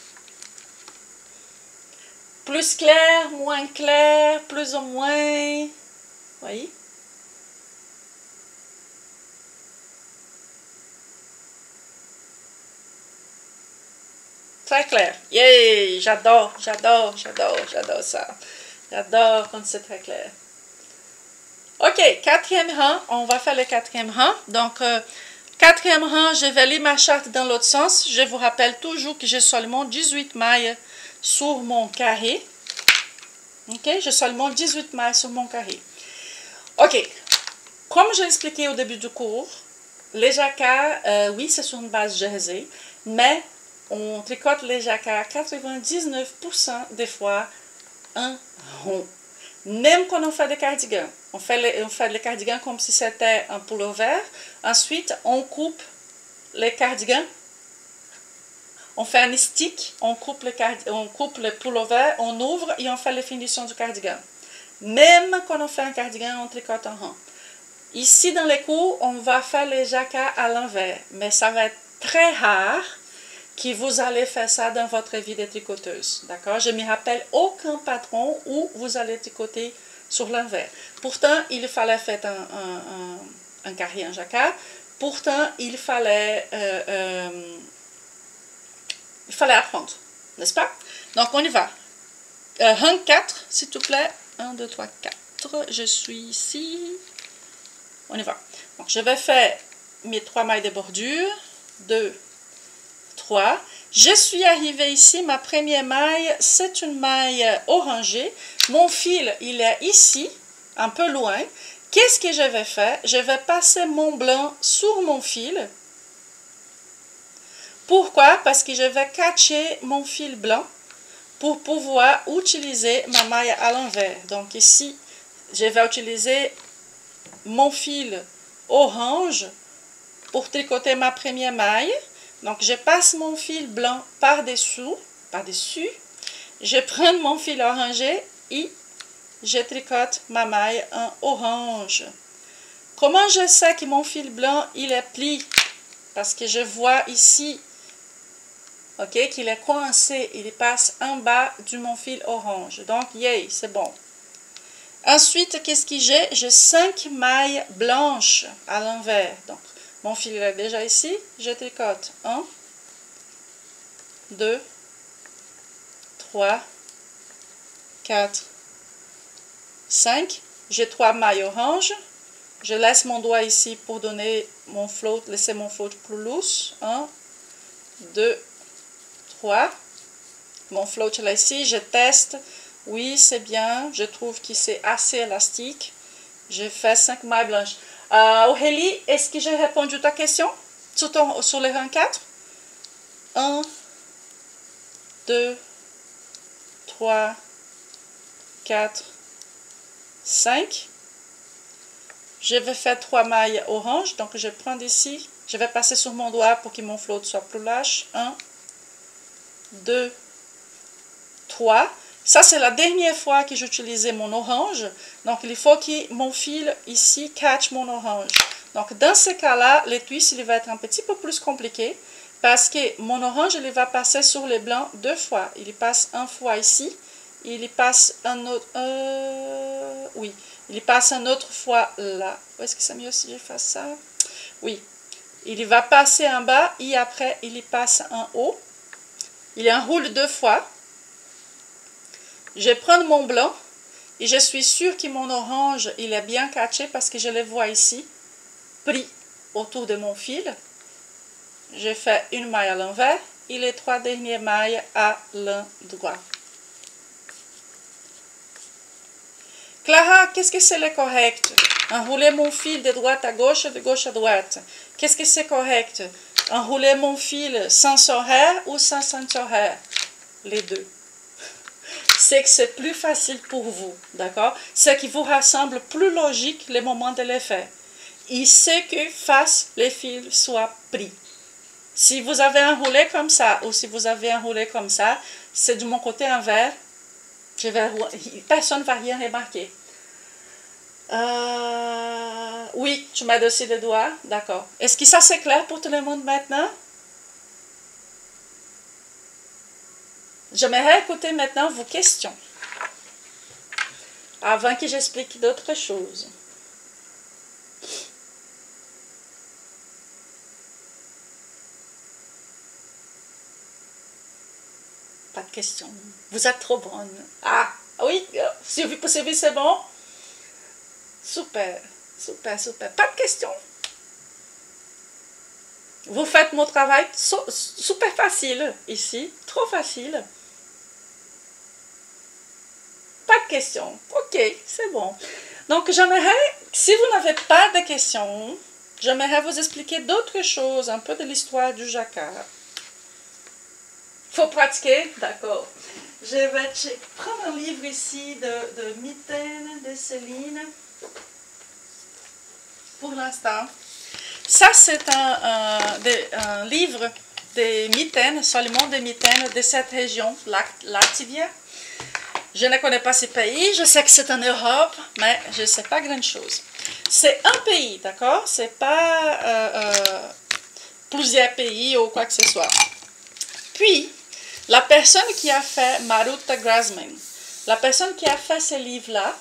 S1: Plus clair, moins clair, plus ou moins. Oui. Très clair. Yay! J'adore ça. J'adore quand c'est très clair. Ok, quatrième rang. On va faire le quatrième rang. Donc, quatrième rang, je vais lire ma charte dans l'autre sens. Je vous rappelle toujours que j'ai seulement 18 mailles sur mon carré. Ok, j'ai seulement 18 mailles sur mon carré. Ok, comme j'ai expliqué au début du cours, les jacquards, oui, c'est sur une base jersey, mais on tricote les jacquards 99% des fois un rond. Même quand on fait des cardigans, on fait les cardigans comme si c'était un pullover. Ensuite, on coupe les cardigans. On fait un stick, on coupe le pullover, on ouvre et on fait les finitions du cardigan. Même quand on fait un cardigan, on tricote en rond. Ici, dans les cours, on va faire les jacquards à l'envers. Mais ça va être très rare que vous allez faire ça dans votre vie de tricoteuse. D'accord? Je ne me rappelle aucun patron où vous allez tricoter sur l'envers. Pourtant, il fallait faire un carré en jacquard. Pourtant, il fallait apprendre. N'est-ce pas? Donc, on y va. Rang 4, s'il te plaît. 1, 2, 3, 4. Je suis ici. On y va. Donc, je vais faire mes 3 mailles de bordure. 2, 3. Je suis arrivée ici. Ma première maille, c'est une maille orangée. Mon fil, il est ici, un peu loin. Qu'est-ce que je vais faire? Je vais passer mon blanc sur mon fil. Pourquoi? Parce que je vais cacher mon fil blanc pour pouvoir utiliser ma maille à l'envers. Donc ici, je vais utiliser mon fil orange pour tricoter ma première maille. Donc je passe mon fil blanc par-dessus. Je prends mon fil orangé et je tricote ma maille en orange. Comment je sais que mon fil blanc il est plié? Parce que je vois ici, ok, qu'il est coincé, il passe en bas de mon fil orange. Donc, yay, c'est bon. Ensuite, qu'est-ce que j'ai? J'ai 5 mailles blanches à l'envers. Donc, mon fil est déjà ici. Je tricote 1, 2, 3, 4, 5. J'ai 3 mailles oranges. Je laisse mon doigt ici pour donner mon float, laisser mon float plus lousse. 1, 2, 3. Mon float là ici, je teste. Oui, c'est bien. Je trouve que c'est assez élastique. J'ai fait 5 mailles blanches. Aurélie, est-ce que j'ai répondu à ta question sur les rangs 4? 1, 2, 3, 4, 5. Je vais faire 3 mailles orange. Donc, je prends d'ici. Je vais passer sur mon doigt pour que mon float soit plus lâche. 1, 2, 3. Ça, c'est la dernière fois que j'utilisais mon orange. Donc, il faut que mon fil ici catch mon orange. Donc, dans ce cas-là, le twist, il va être un petit peu plus compliqué parce que mon orange, il va passer sur les blancs 2 fois. Il passe une fois ici. Il passe un autre... oui. Il passe une autre fois là. Est-ce que c'est mieux si je fais ça? Oui. Il va passer en bas et après, il passe en haut. Il enroule 2 fois. Je prends mon blanc et je suis sûre que mon orange, il est bien catché parce que je le vois ici, pris autour de mon fil. Je fais une maille à l'envers et les 3 dernières mailles à l'endroit. Clara, qu'est-ce que c'est le correct? Enrouler mon fil de droite à gauche, de gauche à droite. Qu'est-ce que c'est correct? Enrouler mon fil sans horaire ou sans horaire? Les deux. C'est que c'est plus facile pour vous, d'accord? C'est qui vous rassemble plus logique les moments de les faire. Et c'est que face les fils soient pris. Si vous avez enroulé comme ça ou si vous avez enroulé comme ça, c'est de mon côté envers. Personne ne va rien remarquer. Oui, tu m'as donné le doigt, d'accord. Est-ce que ça c'est clair pour tout le monde maintenant? J'aimerais écouter maintenant vos questions avant que j'explique d'autres choses. Pas de questions. Vous êtes trop bonne. Ah, oui, Sylvie, c'est bon? Super, super, super. Pas de questions. Vous faites mon travail super facile ici, trop facile. Pas de questions. Ok, c'est bon. Donc, j'aimerais, si vous n'avez pas de questions, j'aimerais vous expliquer d'autres choses, un peu de l'histoire du jacquard. Faut pratiquer, d'accord. Je vais prendre un livre ici de Mitaine, de Céline. Pour l'instant. Ça, c'est un livre des mitaines, seulement des mitaines de cette région, Latvia. Je ne connais pas ces pays, je sais que c'est en Europe, mais je ne sais pas grand-chose. C'est un pays, d'accord? C'est pas plusieurs pays ou quoi que ce soit. Puis, la personne qui a fait Maruta Grasman, la personne qui a fait ce livre-là,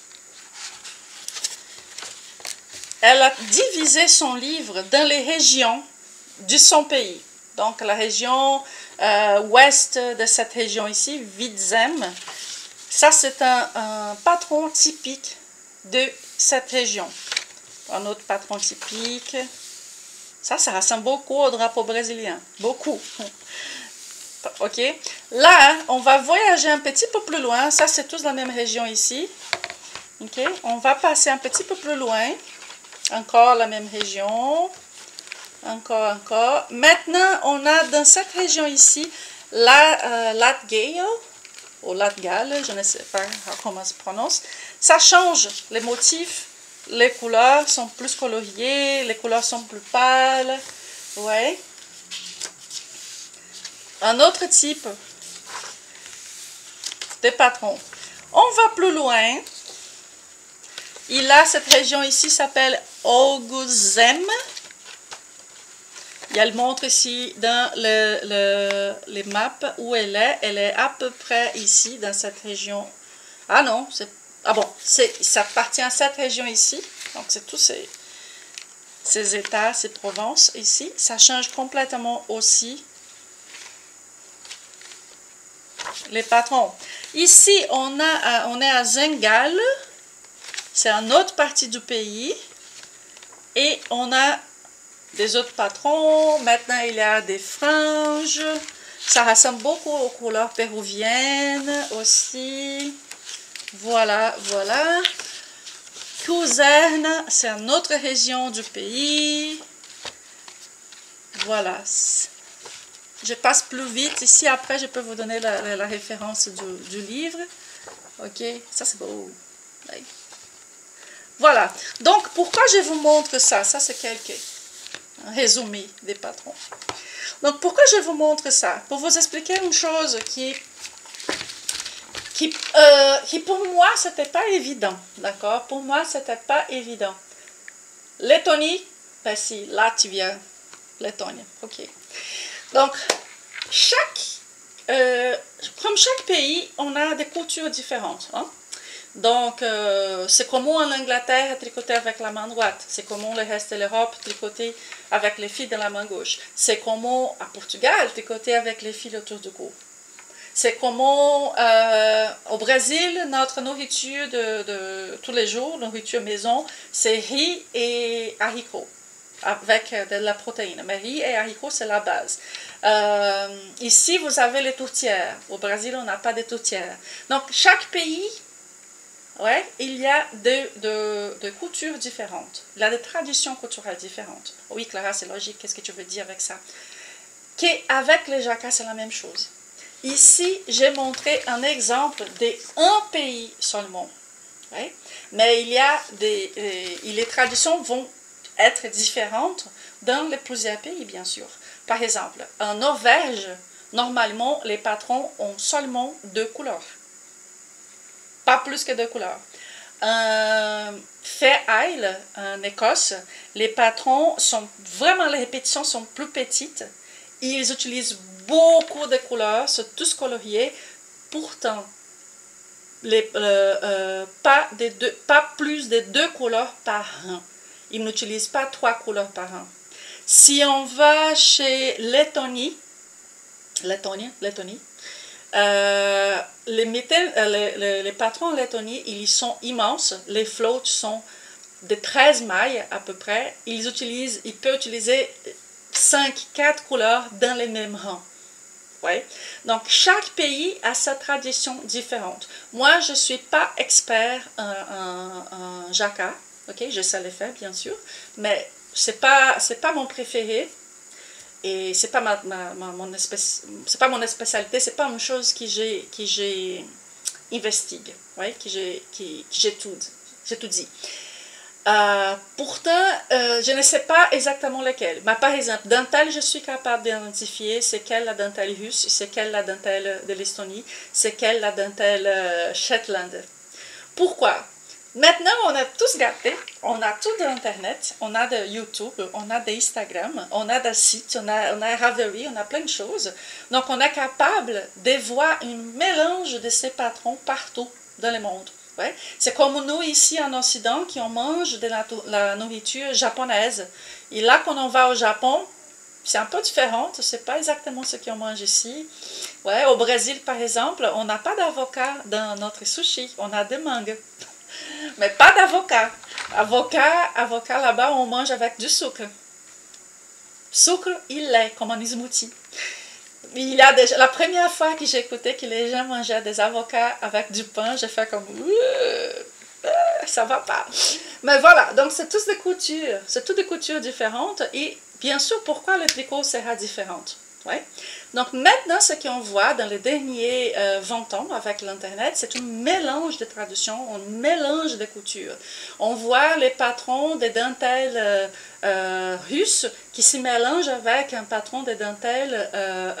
S1: elle a divisé son livre dans les régions de son pays. Donc, la région ouest de cette région ici, Vidzem, ça c'est un patron typique de cette région. Un autre patron typique. Ça ressemble beaucoup au drapeau brésilien. Beaucoup. Ok. Là, on va voyager un petit peu plus loin. Ça, c'est tous la même région ici. Ok. On va passer un petit peu plus loin. Encore la même région. Encore. Maintenant, on a dans cette région ici, Latgale, ou Latgale, je ne sais pas comment ça se prononce. Ça change les motifs. Les couleurs sont plus coloriées, les couleurs sont plus pâles. Ouais. Un autre type de patron. On va plus loin. Il a cette région ici s'appelle Auguzem. Et elle montre ici dans les maps où elle est. Elle est à peu près ici dans cette région. Ah non, ça appartient à cette région ici. Donc c'est tous ces États, ces provinces ici. Ça change complètement aussi les patrons. Ici, on est à Zengal. C'est une autre partie du pays. Et on a des autres patrons. Maintenant, il y a des franges. Ça ressemble beaucoup aux couleurs péruviennes aussi. Voilà. Luzerne, c'est une autre région du pays. Voilà. Je passe plus vite. Ici, après, je peux vous donner la référence du livre. Ok, ça c'est beau. Ouais. Voilà. Donc, pourquoi je vous montre ça? Ça, c'est un résumé des patrons. Donc, pourquoi je vous montre ça? Pour vous expliquer une chose qui pour moi, c'était pas évident. D'accord? Pour moi, c'était pas évident. Lettonie, ben si, Latvia, Lettonie. Ok. Donc, comme chaque pays, on a des cultures différentes. Hein? Donc, c'est comment en Angleterre tricoter avec la main droite. C'est comment le reste de l'Europe tricoter avec les fils de la main gauche. C'est comment à Portugal tricoter avec les fils autour du cou. C'est comment au Brésil, notre nourriture de tous les jours, nourriture maison, c'est riz et haricots avec de la protéine. Mais riz et haricots, c'est la base. Ici, vous avez les tourtières. Au Brésil, on n'a pas de tourtières. Donc, chaque pays, ouais, il y a de cultures différentes. Il y a des traditions culturelles différentes. Oui, Clara, c'est logique. Qu'est-ce que tu veux dire avec ça? Qu'avec les jacquards, c'est la même chose. Ici, j'ai montré un exemple d'un pays seulement. Ouais. Mais les traditions vont être différentes dans les plusieurs pays, bien sûr. Par exemple, en Norvège, normalement, les patrons ont seulement 2 couleurs. pas plus que 2 couleurs. Fair Isle, en Écosse, les patrons sont vraiment, les répétitions sont plus petites. Ils utilisent beaucoup de couleurs, c'est tous coloriés. Pourtant, pas plus de 2 couleurs par an. Ils n'utilisent pas 3 couleurs par an. Si on va chez Lettonie, les patrons en Lettonie, ils sont immenses. Les floats sont de 13 mailles à peu près. Ils peuvent utiliser 4 couleurs dans les mêmes rangs. Ouais. Donc, chaque pays a sa tradition différente. Moi, je ne suis pas expert en jacquard. Okay? Je sais le faire, bien sûr. Mais ce n'est pas mon préféré. Et ce n'est pas mon spécialité. Ce n'est pas une chose que j'ai investigue. Ouais? Que j'étudie. Pourtant, je ne sais pas exactement lequel. Mais par exemple, dentelle, je suis capable d'identifier c'est quelle la dentelle russe, c'est quelle la dentelle de l'Estonie, c'est quelle la dentelle Shetland. Pourquoi? Maintenant, on a tous gâté, on a tout d'Internet, on a de YouTube, on a d'Instagram, on a des sites, on a Ravelry, on a plein de choses. Donc, on est capable de voir un mélange de ces patrons partout dans le monde. Ouais. C'est comme nous ici en Occident qui on mange de la nourriture japonaise. Et là, quand on va au Japon, c'est un peu différent. C'est pas exactement ce qu'on mange ici. Ouais, au Brésil, par exemple, on n'a pas d'avocat dans notre sushi. On a des mangues. Mais pas d'avocat. Avocat là-bas, on mange avec du sucre. Sucre et lait, comme un smoothie. Il y a déjà, la première fois que j'ai écouté que les gens mangeaient des avocats avec du pain, j'ai fait comme ça va pas. Mais voilà, donc c'est toutes des coutures différentes et bien sûr pourquoi le tricot sera différent. Ouais. Donc maintenant ce qu'on voit dans les derniers 20 ans avec l'internet, c'est un mélange de traductions, un mélange de coutures. On voit les patrons des dentelles russes qui se mélangent avec un patron de dentelles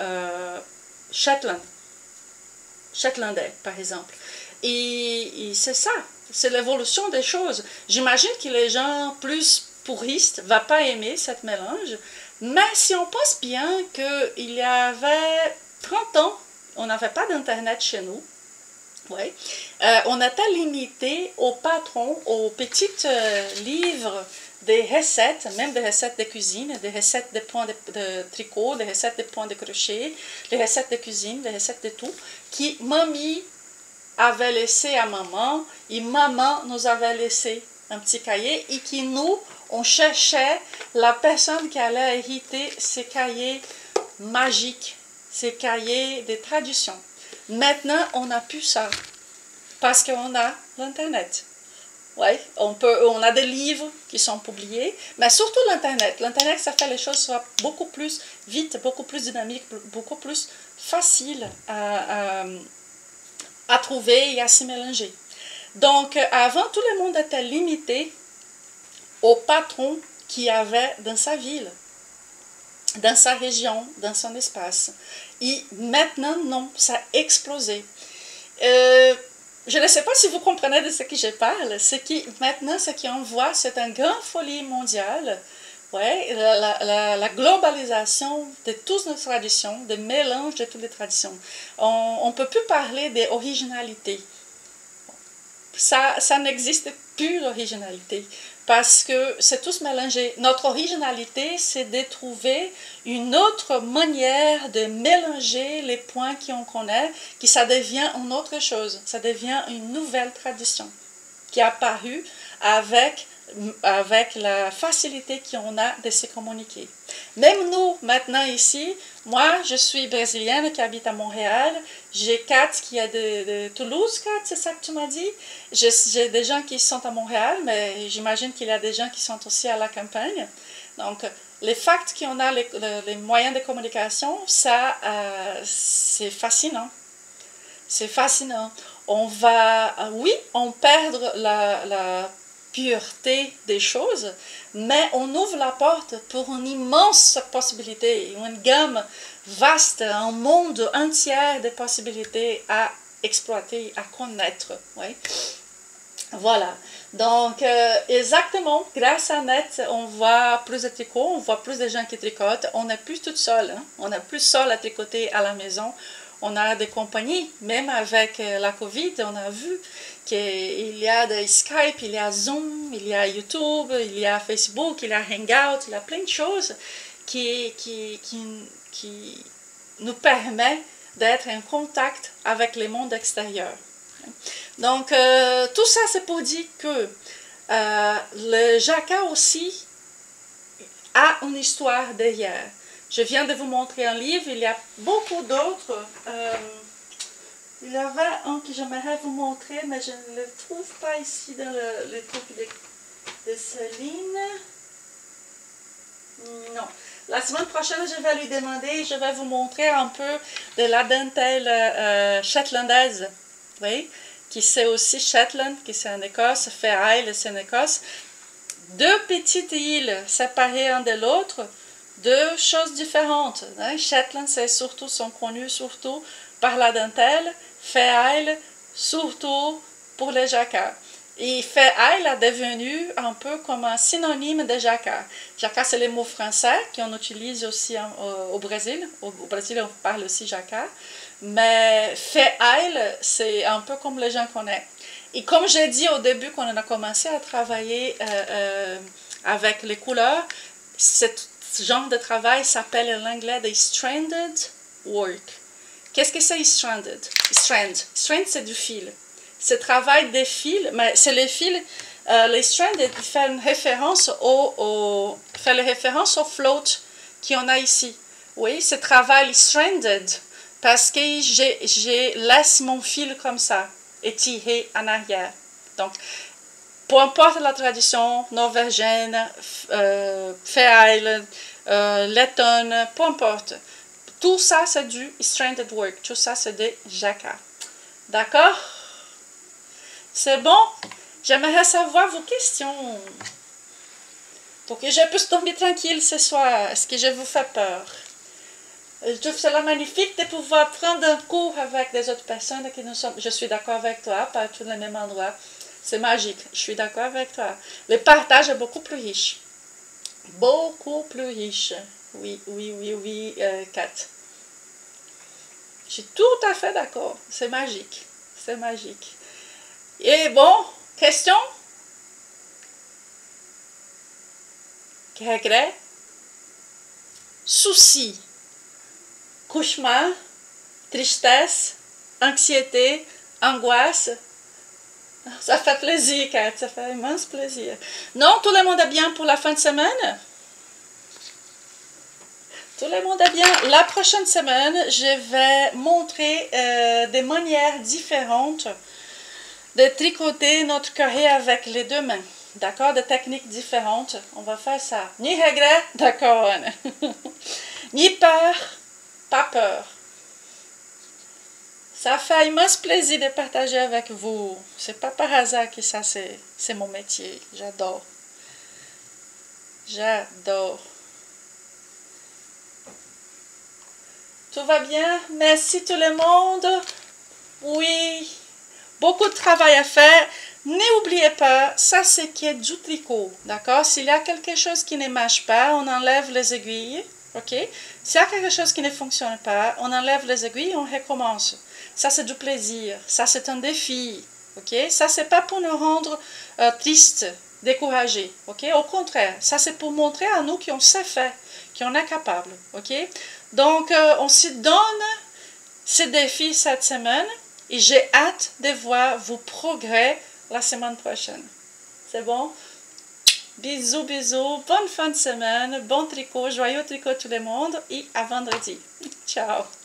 S1: shetlandais par exemple. Et c'est ça, c'est l'évolution des choses. J'imagine que les gens plus puristes ne vont pas aimer cette mélange. Mais si on pense bien qu'il y avait 30 ans, on n'avait pas d'Internet chez nous. Ouais. On était limité aux patrons, aux petits livres des recettes, même des recettes de cuisine, des recettes de points de tricot, des recettes de points de crochet, des recettes de cuisine, des recettes de tout, qui mamie avait laissé à maman, et maman nous avait laissé un petit cahier, et qui nous, on cherchait la personne qui allait hériter ces cahiers magiques, ces cahiers de traduction. Maintenant, on n'a plus ça, parce qu'on a l'Internet. Ouais, on a des livres qui sont publiés, mais surtout l'Internet. L'Internet, ça fait les choses soient beaucoup plus vite, beaucoup plus dynamiques, beaucoup plus faciles à trouver et à s'y mélanger. Donc, avant, tout le monde était limité au patron qu'il y avait dans sa ville, dans sa région, dans son espace. Et maintenant, non, ça a explosé. Je ne sais pas si vous comprenez de ce que je parle. Maintenant, ce qu'on voit, c'est une grande folie mondiale. Ouais, la globalisation de toutes nos traditions, le mélange de toutes les traditions. On ne peut plus parler d'originalité. Ça n'existe plus l'originalité parce que c'est tous mélangé. Notre originalité, c'est de trouver une autre manière de mélanger les points qu'on connaît, que ça devient une autre chose, ça devient une nouvelle tradition qui est apparue avec la facilité qu'on a de se communiquer. Même nous, maintenant ici, moi, je suis brésilienne qui habite à Montréal, j'ai Kat qui est de Toulouse, Kat, c'est ça que tu m'as dit? J'ai des gens qui sont à Montréal, mais j'imagine qu'il y a des gens qui sont aussi à la campagne. Donc, les facts qu'on a, les moyens de communication, ça, c'est fascinant. C'est fascinant. On va, oui, on perd la pureté des choses, mais on ouvre la porte pour une immense possibilité, une gamme vaste, un monde entier de possibilités à exploiter, à connaître. Oui. Voilà, donc exactement, grâce à Net, on voit plus de tricots, on voit plus de gens qui tricotent, on n'est plus toute seule, hein? On n'est plus seul à tricoter à la maison, on a des compagnies, même avec la Covid, on a vu qu'il y a des Skype, il y a Zoom, il y a YouTube, il y a Facebook, il y a Hangout, il y a plein de choses qui nous permettent d'être en contact avec le monde extérieur. Donc, tout ça, c'est pour dire que le jacquard aussi a une histoire derrière. Je viens de vous montrer un livre, il y a beaucoup d'autres. Il y avait un que j'aimerais vous montrer, mais je ne le trouve pas ici dans le truc de Céline. Non. La semaine prochaine, je vais lui demander, je vais vous montrer un peu de la dentelle shetlandaise. Oui, qui c'est aussi Shetland, qui c'est en Écosse, Fair Isle, c'est en Écosse. Deux petites îles séparées l'un de l'autre, deux choses différentes. Hein. Shetland, sont connus surtout par la dentelle, Fair Isle, surtout pour les jacquards. Et Fair Isle a devenu un peu comme un synonyme de jacquard. Jacquard, c'est le mot français qu'on utilise aussi au Brésil. Au Brésil, on parle aussi jacquard. Mais Fair Isle, c'est un peu comme les gens connaissent. Et comme j'ai dit au début, quand on a commencé à travailler avec les couleurs, ce genre de travail s'appelle en anglais des stranded work. Qu'est-ce que c'est stranded? Strand, c'est du fil. Ce travail des fils, mais c'est les fils, les stranded fait une référence au float qu'on a ici. Oui, ce travail stranded, parce que je laisse mon fil comme ça, étiré en arrière. Donc, peu importe la tradition, norvégienne, Fair Island, lettonne, peu importe. Tout ça, c'est du stranded work. Tout ça, c'est des jacquards. D'accord? C'est bon? J'aimerais savoir vos questions. Pour que je puisse dormir tranquille ce soir. Est-ce que je vous fais peur? Je trouve cela magnifique de pouvoir prendre un cours avec des autres personnes qui nous sommes. Je suis d'accord avec toi, pas tous les mêmes endroits. C'est magique. Je suis d'accord avec toi. Le partage est beaucoup plus riche. Beaucoup plus riche. Oui, Kat. Je suis tout à fait d'accord. C'est magique. C'est magique. Et bon, question? Regret? Souci? Cauchemar? Tristesse? Anxiété? Angoisse? Ça fait plaisir, Kat. Ça fait immense plaisir. Non, tout le monde est bien pour la fin de semaine? Tout le monde est bien. La prochaine semaine, je vais montrer des manières différentes de tricoter notre carré avec les deux mains. D'accord? Des techniques différentes. On va faire ça. Ni regret, d'accord. Ni peur, pas peur. Ça fait immense plaisir de partager avec vous. C'est pas par hasard que ça, c'est mon métier. J'adore. J'adore. Tout va bien? Merci tout le monde. Oui. Beaucoup de travail à faire. N'oubliez pas, ça c'est qui est du tricot. D'accord? S'il y a quelque chose qui ne marche pas, on enlève les aiguilles. Ok? S'il y a quelque chose qui ne fonctionne pas, on enlève les aiguilles et on recommence. Ça c'est du plaisir. Ça c'est un défi. Ok? Ça c'est pas pour nous rendre tristes, découragés. Ok? Au contraire, ça c'est pour montrer à nous qu'on sait faire, qu'on est capable. Ok? Donc, on se donne ce défi cette semaine et j'ai hâte de voir vos progrès la semaine prochaine. C'est bon? Bisous, bisous. Bonne fin de semaine. Bon tricot. Joyeux tricot tout le monde et à vendredi. Ciao.